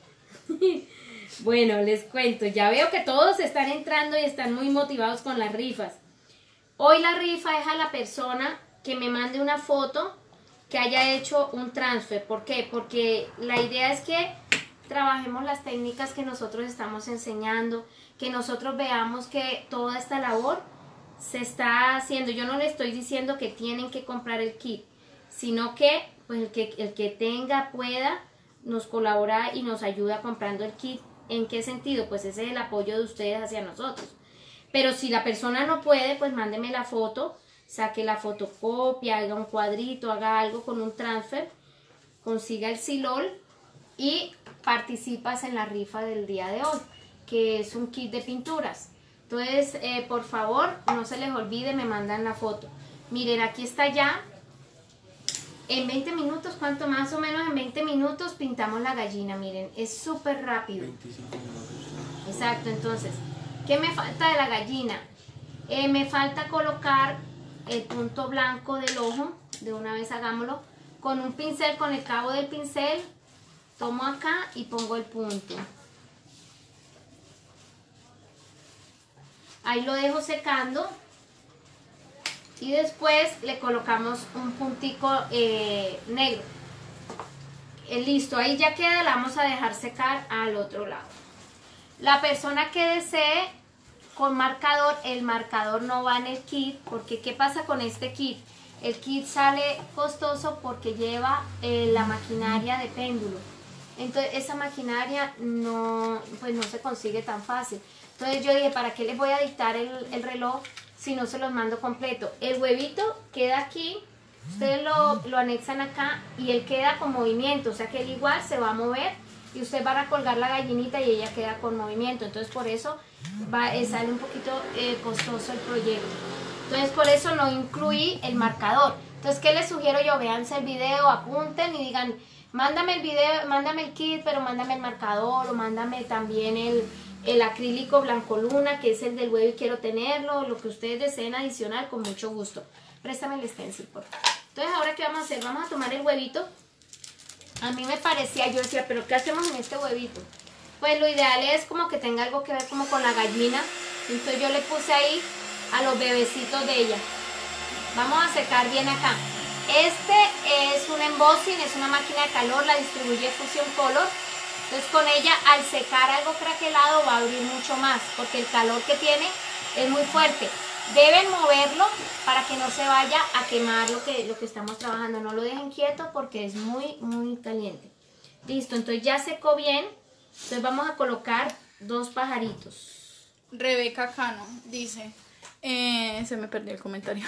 Bueno, les cuento, ya veo que todos están entrando y están muy motivados con las rifas. Hoy la rifa es a la persona que me mande una foto que haya hecho un transfer. ¿Por qué? Porque la idea es que trabajemos las técnicas que nosotros estamos enseñando, que nosotros veamos que toda esta labor se está haciendo. Yo no le estoy diciendo que tienen que comprar el kit, sino que pues el que, el que tenga, pueda, nos colabora y nos ayuda comprando el kit. ¿En qué sentido? Pues ese es el apoyo de ustedes hacia nosotros. Pero si la persona no puede, pues mándeme la foto, saque la fotocopia, haga un cuadrito, haga algo con un transfer, consiga el silol y participas en la rifa del día de hoy, que es un kit de pinturas. Entonces, eh, por favor, no se les olvide, me mandan la foto. Miren, aquí está ya. En veinte minutos, ¿cuánto más o menos? En veinte minutos pintamos la gallina, miren, es súper rápido. veinticinco minutos. Exacto, entonces, ¿qué me falta de la gallina? Eh, me falta colocar el punto blanco del ojo, de una vez hagámoslo, con un pincel, con el cabo del pincel, tomo acá y pongo el punto. Ahí lo dejo secando. Y después le colocamos un puntico eh, negro. Eh, listo, ahí ya queda, la vamos a dejar secar al otro lado. La persona que desee con marcador, el marcador no va en el kit, porque ¿qué pasa con este kit? El kit sale costoso porque lleva eh, la maquinaria de péndulo. Entonces esa maquinaria no, pues no se consigue tan fácil. Entonces yo dije, ¿para qué les voy a dictar el, el reloj si no se los mando completo? El huevito queda aquí, ustedes lo, lo anexan acá y él queda con movimiento, o sea que él igual se va a mover y ustedes van a colgar la gallinita y ella queda con movimiento. Entonces por eso va, eh, sale un poquito eh, costoso el proyecto. Entonces por eso no incluí el marcador. Entonces, ¿qué les sugiero yo? Véanse el video, apunten y digan, mándame el video, mándame el kit, pero mándame el marcador o mándame también el... el acrílico blanco luna, que es el del huevo y quiero tenerlo, lo que ustedes deseen adicional, con mucho gusto. Préstame el stencil, por favor. Entonces, ¿ahora qué vamos a hacer? Vamos a tomar el huevito. A mí me parecía, yo decía, ¿pero qué hacemos en este huevito? pues lo ideal es como que tenga algo que ver como con la gallina. Entonces yo le puse ahí a los bebecitos de ella. Vamos a secar bien acá. Este es un embossing, es una máquina de calor, la distribuye Fusion Color. Entonces con ella al secar algo craquelado va a abrir mucho más, porque el calor que tiene es muy fuerte. Deben moverlo para que no se vaya a quemar lo que, lo que estamos trabajando. No lo dejen quieto porque es muy, muy caliente. Listo, entonces ya secó bien. Entonces vamos a colocar dos pajaritos. Rebeca Cano dice, eh, se me perdió el comentario.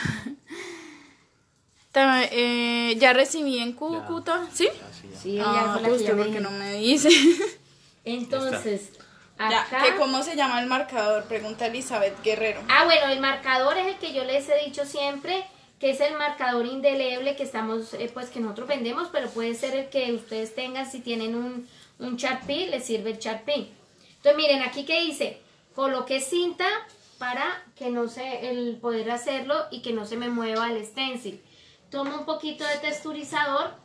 Ta- eh, ya recibí en Cúcuta, ¿sí? Así ya. Sí, ella Ah, fue la pues que ya usted me porque dijo. no me dice. Entonces, Ya, acá... que ¿cómo se llama el marcador? Pregunta Elizabeth Guerrero. Ah, bueno, el marcador es el que yo les he dicho siempre, que es el marcador indeleble que estamos, eh, pues que nosotros vendemos, pero puede ser el que ustedes tengan si tienen un, un Sharpie, les sirve el Sharpie. Entonces miren, aquí que dice, coloqué cinta para que no se, el poder hacerlo y que no se me mueva el stencil. Tomo un poquito de texturizador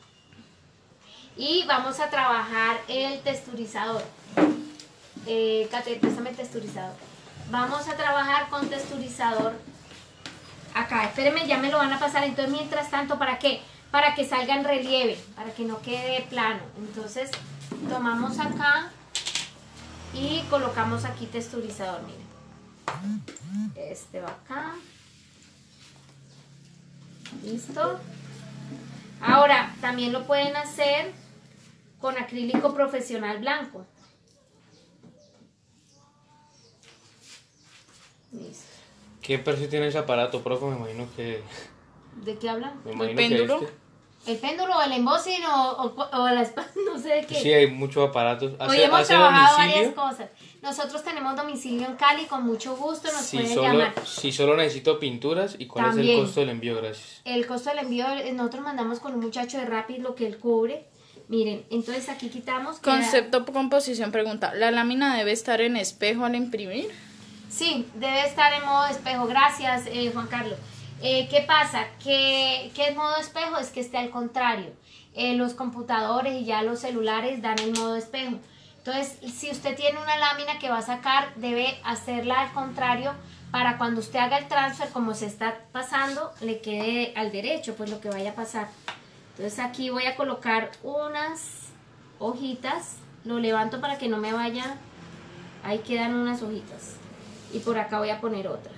y vamos a trabajar el texturizador. Eh, Kate, préstame el texturizador. Vamos a trabajar con texturizador acá. Espérenme, ya me lo van a pasar. Entonces, mientras tanto, ¿para qué? Para que salga en relieve, para que no quede plano. Entonces, tomamos acá y colocamos aquí texturizador. Miren. Este va acá. Listo. Ahora, también lo pueden hacer con acrílico profesional blanco. Listo. ¿Qué precio tiene ese aparato, profe? Me imagino que... ¿De qué hablan? Me ¿El imagino péndulo? que este... ¿El péndulo, el embossing o, o, o la espada? No sé de qué. Sí, hay muchos aparatos. Hoy ¿Hace, hemos hace trabajado domicilio? varias cosas. Nosotros tenemos domicilio en Cali, con mucho gusto nos Si pueden solo, llamar. si solo necesito pinturas, ¿y cuál es También. el costo del envío? Gracias. El costo del envío, eh, nosotros mandamos con un muchacho de Rapid lo que él cubre. Miren, entonces aquí quitamos. queda- Concepto composición pregunta, ¿la lámina debe estar en espejo al imprimir? Sí, debe estar en modo espejo. Gracias, eh, Juan Carlos. Eh, ¿Qué pasa? ¿Qué, ¿Qué es modo espejo? Es que esté al contrario. Eh, los computadores y ya los celulares dan el modo espejo. Entonces, si usted tiene una lámina que va a sacar, debe hacerla al contrario para cuando usted haga el transfer, como se está pasando, le quede al derecho, pues lo que vaya a pasar. Entonces aquí voy a colocar unas hojitas. Lo levanto para que no me vaya. Ahí quedan unas hojitas. Y por acá voy a poner otras.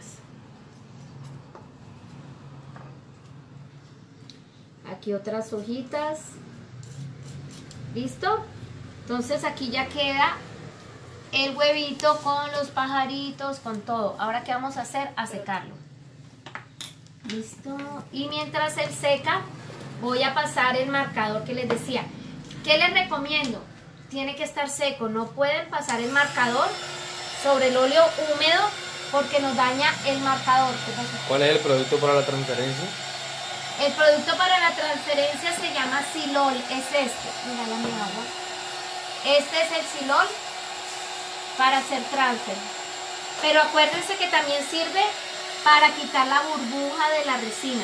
Aquí otras hojitas. ¿Listo? Entonces aquí ya queda el huevito con los pajaritos, con todo. Ahora, ¿qué vamos a hacer? A secarlo. ¿Listo? Y mientras él seca, voy a pasar el marcador que les decía. ¿Qué les recomiendo? Tiene que estar seco. No pueden pasar el marcador sobre el óleo húmedo porque nos daña el marcador. ¿Qué pasa? ¿Cuál es el producto para la transferencia? El producto para la transferencia se llama Silol, es este. Mira, la mi agua. Este es el Silol para hacer transfer. Pero acuérdense que también sirve para quitar la burbuja de la resina.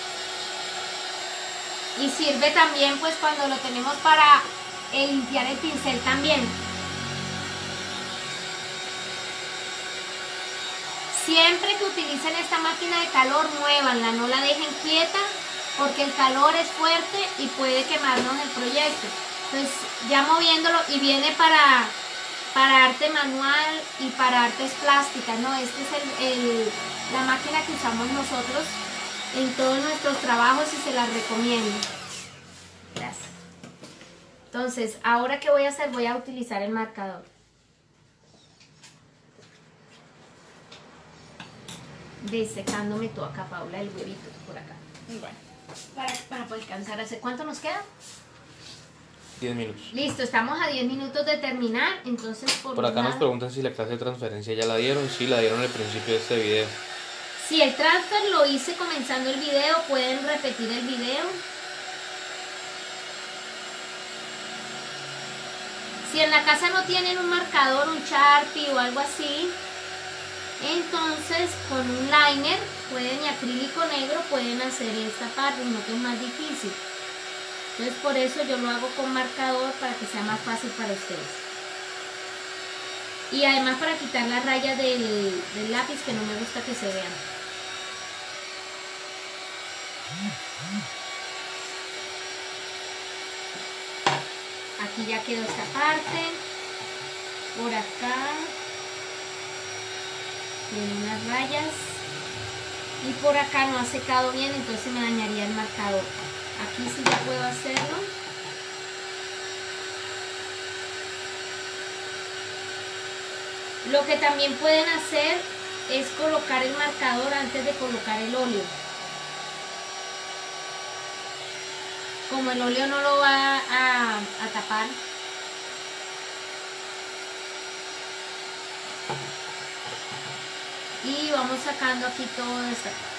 Y sirve también pues cuando lo tenemos para eh, limpiar el pincel también. Siempre que utilicen esta máquina de calor, muévanla, no la dejen quieta porque el calor es fuerte y puede quemarnos el proyecto. Entonces ya moviéndolo, y viene para, para arte manual y para artes plásticas, ¿no? Esta es el, el, la máquina que usamos nosotros en todos nuestros trabajos y se la recomiendo. Gracias. Entonces, ahora ¿qué voy a hacer? Voy a utilizar el marcador. Desecándome tú acá, Paula, el huevito por acá. Bueno. Para, para poder alcanzar a hacer. ¿Cuánto nos queda? diez minutos. Listo, estamos a diez minutos de terminar. Entonces, por, Por acá un nos lado- preguntan si la clase de transferencia ya la dieron. Sí, la dieron al principio de este video. Si el transfer lo hice comenzando el video, pueden repetir el video. Si en la casa no tienen un marcador, un Sharpie o algo así, entonces con un liner pueden, y acrílico negro, pueden hacer esta parte, no que es más difícil. Entonces por eso yo lo hago con marcador para que sea más fácil para ustedes. Y además para quitar las rayas del, del lápiz, que no me gusta que se vean. Aquí ya quedó esta parte. Por acá tiene unas rayas. Y por acá no ha secado bien, entonces me dañaría el marcador. Aquí sí ya puedo hacerlo. Lo que también pueden hacer es colocar el marcador antes de colocar el óleo. Como el óleo no lo va a, a tapar. Y vamos sacando aquí toda esta parte.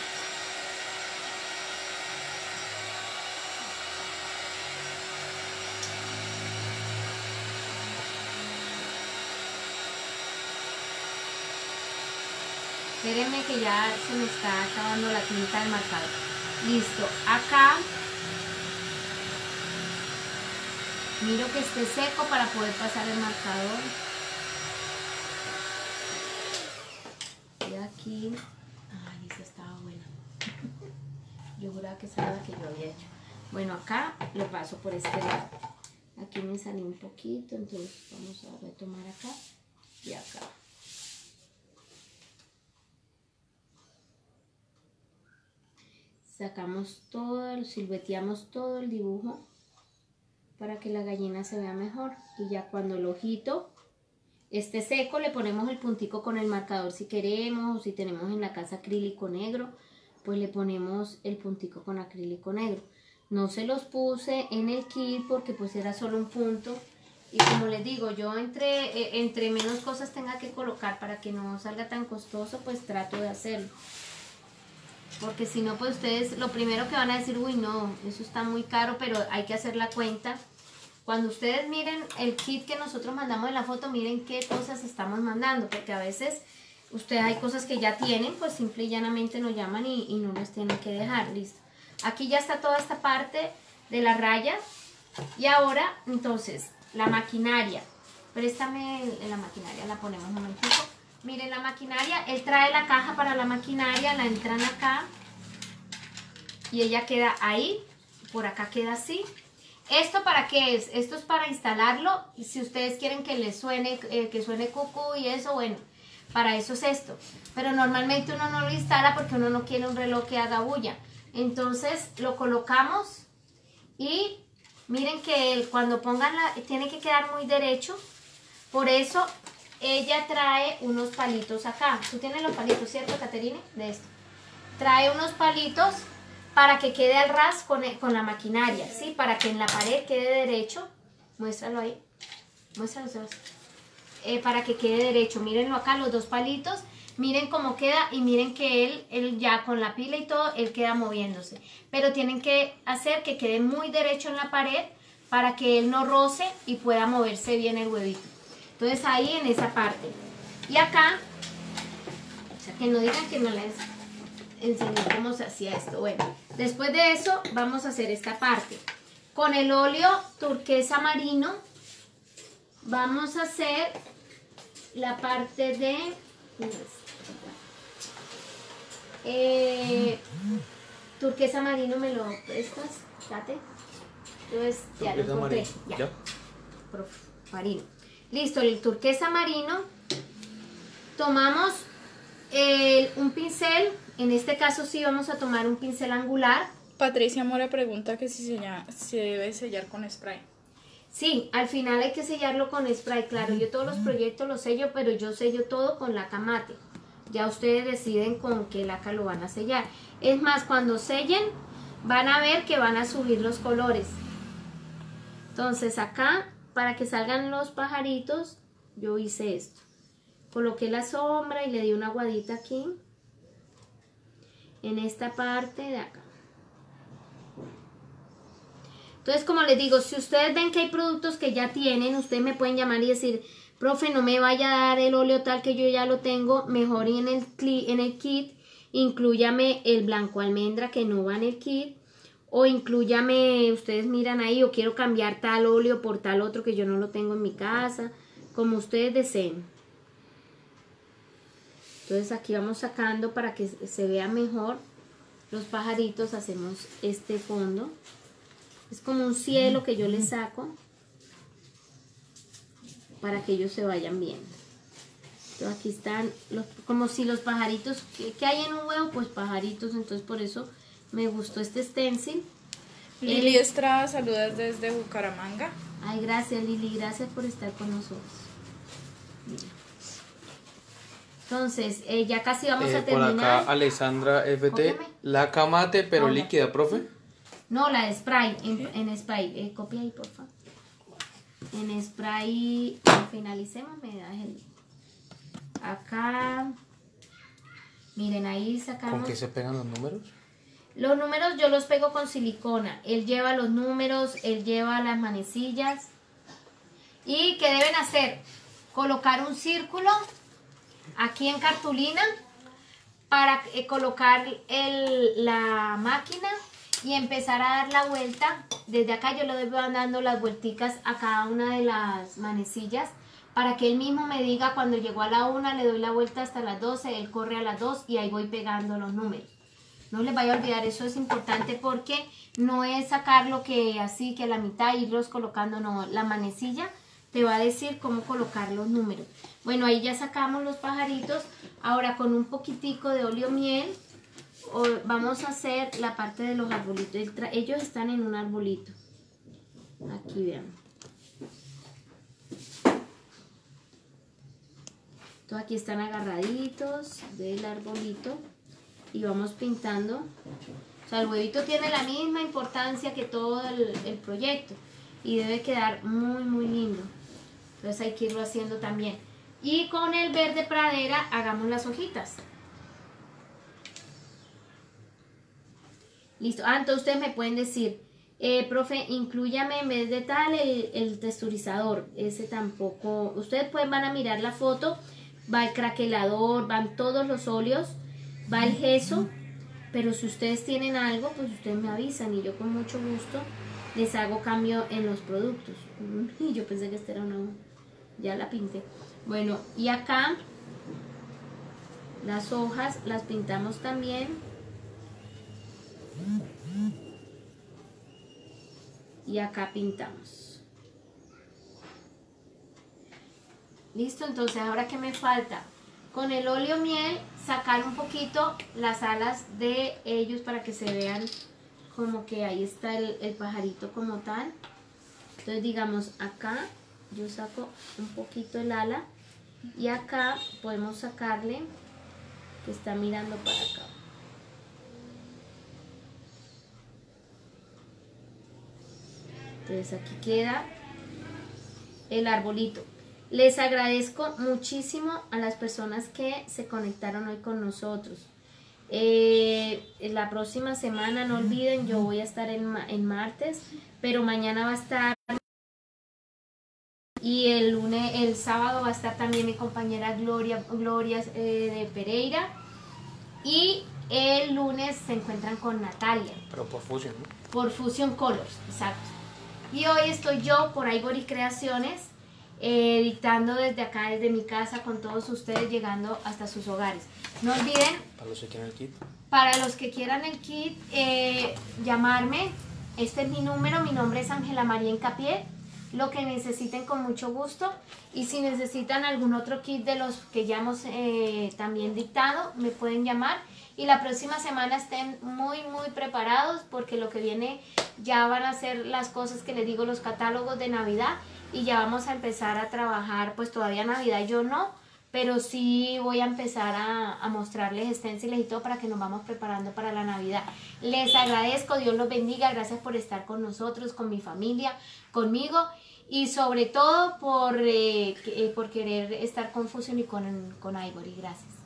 Espérenme que ya se me está acabando la tinta del marcador. Listo, acá miro que esté seco para poder pasar el marcador. Y aquí, ay, esa estaba buena. Yo juraba que esa era la que yo había hecho. Bueno, acá lo paso por este lado. Aquí me salió un poquito, entonces vamos a retomar acá y acá. Sacamos todo, silueteamos todo el dibujo para que la gallina se vea mejor. Y ya cuando el ojito esté seco, le ponemos el puntico con el marcador si queremos, o si tenemos en la casa acrílico negro, pues le ponemos el puntico con acrílico negro. No se los puse en el kit porque pues era solo un punto. Y como les digo, yo entre, eh, entre menos cosas tenga que colocar para que no salga tan costoso, pues trato de hacerlo. Porque si no, pues ustedes lo primero que van a decir, uy no, eso está muy caro, pero hay que hacer la cuenta. Cuando ustedes miren el kit que nosotros mandamos en la foto, miren qué cosas estamos mandando, porque a veces ustedes hay cosas que ya tienen, pues simple y llanamente nos llaman y, y no les tienen que dejar, listo. Aquí ya está toda esta parte de la raya. Y ahora, entonces, la maquinaria. Préstame la maquinaria, la ponemos un momentito. Miren la maquinaria, él trae la caja para la maquinaria, la entran acá y ella queda ahí, por acá queda así. ¿Esto para qué es? Esto es para instalarlo, y si ustedes quieren que les suene, eh, que suene cucú y eso, bueno, para eso es esto. Pero normalmente uno no lo instala porque uno no quiere un reloj que haga bulla. Entonces lo colocamos y miren que él, cuando pongan la, tiene que quedar muy derecho, por eso ella trae unos palitos acá. Tú tienes los palitos, ¿cierto, Caterine? De esto. Trae unos palitos para que quede al ras con, el, con la maquinaria, ¿sí? Para que en la pared quede derecho. Muéstralo ahí. Muéstralo, Sebastián. Eh, para que quede derecho. Mírenlo acá, los dos palitos. Miren cómo queda y miren que él, él ya con la pila y todo, él queda moviéndose. Pero tienen que hacer que quede muy derecho en la pared para que él no roce y pueda moverse bien el huevito. Entonces ahí en esa parte. Y acá, o sea, que no digan que no les enseñé cómo se hacía esto. Bueno, después de eso vamos a hacer esta parte. Con el óleo turquesa marino vamos a hacer la parte de... Eh, turquesa marino, ¿me lo prestas? Date. Entonces ya lo encontré. Ya. ¿Ya? Prof, marino. Listo, el turquesa marino. Tomamos el, un pincel, en este caso sí vamos a tomar un pincel angular. Patricia Mora pregunta que si se, llama, se debe sellar con spray. Sí, al final hay que sellarlo con spray, claro. Yo todos los proyectos los sello, pero yo sello todo con laca mate. Ya ustedes deciden con qué laca lo van a sellar. Es más, cuando sellen, van a ver que van a subir los colores. Entonces acá, para que salgan los pajaritos, yo hice esto. Coloqué la sombra y le di una aguadita aquí, en esta parte de acá. Entonces, como les digo, si ustedes ven que hay productos que ya tienen, ustedes me pueden llamar y decir, profe, no me vaya a dar el óleo tal que yo ya lo tengo, mejor en el, en el kit, inclúyame el blanco almendra que no va en el kit, o inclúyame, ustedes miran ahí, o quiero cambiar tal óleo por tal otro que yo no lo tengo en mi casa, como ustedes deseen. Entonces aquí vamos sacando para que se vea mejor los pajaritos, hacemos este fondo. Es como un cielo que yo le saco para que ellos se vayan viendo. Entonces aquí están los, como si los pajaritos, ¿qué hay en un huevo? Pues pajaritos, entonces por eso me gustó este stencil. Lili El, Estrada, saludas desde Bucaramanga. ay, gracias Lili, gracias por estar con nosotros. Mira. Entonces, eh, ya casi vamos Eh, a por terminar. acá, Alessandra F T, Cópiame. la camate, pero Hola. líquida, profe. No, la de spray, en, en spray. Eh, copia ahí, por favor. En spray, cuando finalicemos, me das el... Acá, miren, ahí sacamos... ¿Con qué se pegan los números? Los números yo los pego con silicona. Él lleva los números, él lleva las manecillas. ¿Y qué deben hacer? Colocar un círculo aquí en cartulina para eh, colocar el, la máquina y empezar a dar la vuelta. Desde acá yo le voy dando las vuelticas a cada una de las manecillas para que él mismo me diga cuando llegó a la una, le doy la vuelta hasta las doce, él corre a las dos y ahí voy pegando los números. No les vaya a olvidar, eso es importante porque no es sacarlo que así, que a la mitad irlos colocando, no, la manecilla te va a decir cómo colocar los números. Bueno, ahí ya sacamos los pajaritos. Ahora con un poquitico de óleo miel o, vamos a hacer la parte de los arbolitos. Ellos están en un arbolito. Aquí vean. Entonces aquí están agarraditos del arbolito y vamos pintando. O sea, el huevito tiene la misma importancia que todo el, el proyecto y debe quedar muy muy lindo. Entonces hay que irlo haciendo también. Y con el verde pradera hagamos las hojitas. Listo. Ah, entonces ustedes me pueden decir, eh, profe, inclúyame en vez de tal el, el texturizador. Ese tampoco. Ustedes pueden, van a mirar la foto. Va el craquelador, van todos los óleos, va el gesso. Pero si ustedes tienen algo, pues ustedes me avisan y yo con mucho gusto les hago cambio en los productos. Y yo pensé que esta era una... Ya la pinté. Bueno, y acá las hojas las pintamos también. Y acá pintamos. Listo, entonces ahora ¿qué me falta? Con el óleo miel sacar un poquito las alas de ellos para que se vean como que ahí está el, el pajarito como tal. Entonces digamos acá yo saco un poquito el ala y acá podemos sacarle que está mirando para acá. Entonces aquí queda el arbolito. Les agradezco muchísimo a las personas que se conectaron hoy con nosotros. Eh, la próxima semana, no olviden, yo voy a estar en, en martes, pero mañana va a estar y el lunes, el sábado va a estar también mi compañera Gloria, Gloria eh, de Pereira, y el lunes se encuentran con Natalia. Pero por fusión, ¿no? Por Fusion Colors, exacto. Y hoy estoy yo por Ivory Creaciones, eh, dictando desde acá, desde mi casa, con todos ustedes, llegando hasta sus hogares. No olviden, Para los que quieren el kit. para los que quieran el kit, eh, llamarme. Este es mi número, mi nombre es Ángela María Incapié. Lo que necesiten con mucho gusto. Y si necesitan algún otro kit de los que ya hemos eh, también dictado, me pueden llamar. Y la próxima semana estén muy muy preparados porque lo que viene ya van a ser las cosas que les digo, los catálogos de Navidad. Y ya vamos a empezar a trabajar, pues todavía Navidad yo no, pero sí voy a empezar a, a mostrarles stencils y todo para que nos vamos preparando para la Navidad. Les agradezco, Dios los bendiga, gracias por estar con nosotros, con mi familia, conmigo y sobre todo por, eh, por querer estar con Fusion y con, con Ivory. Gracias.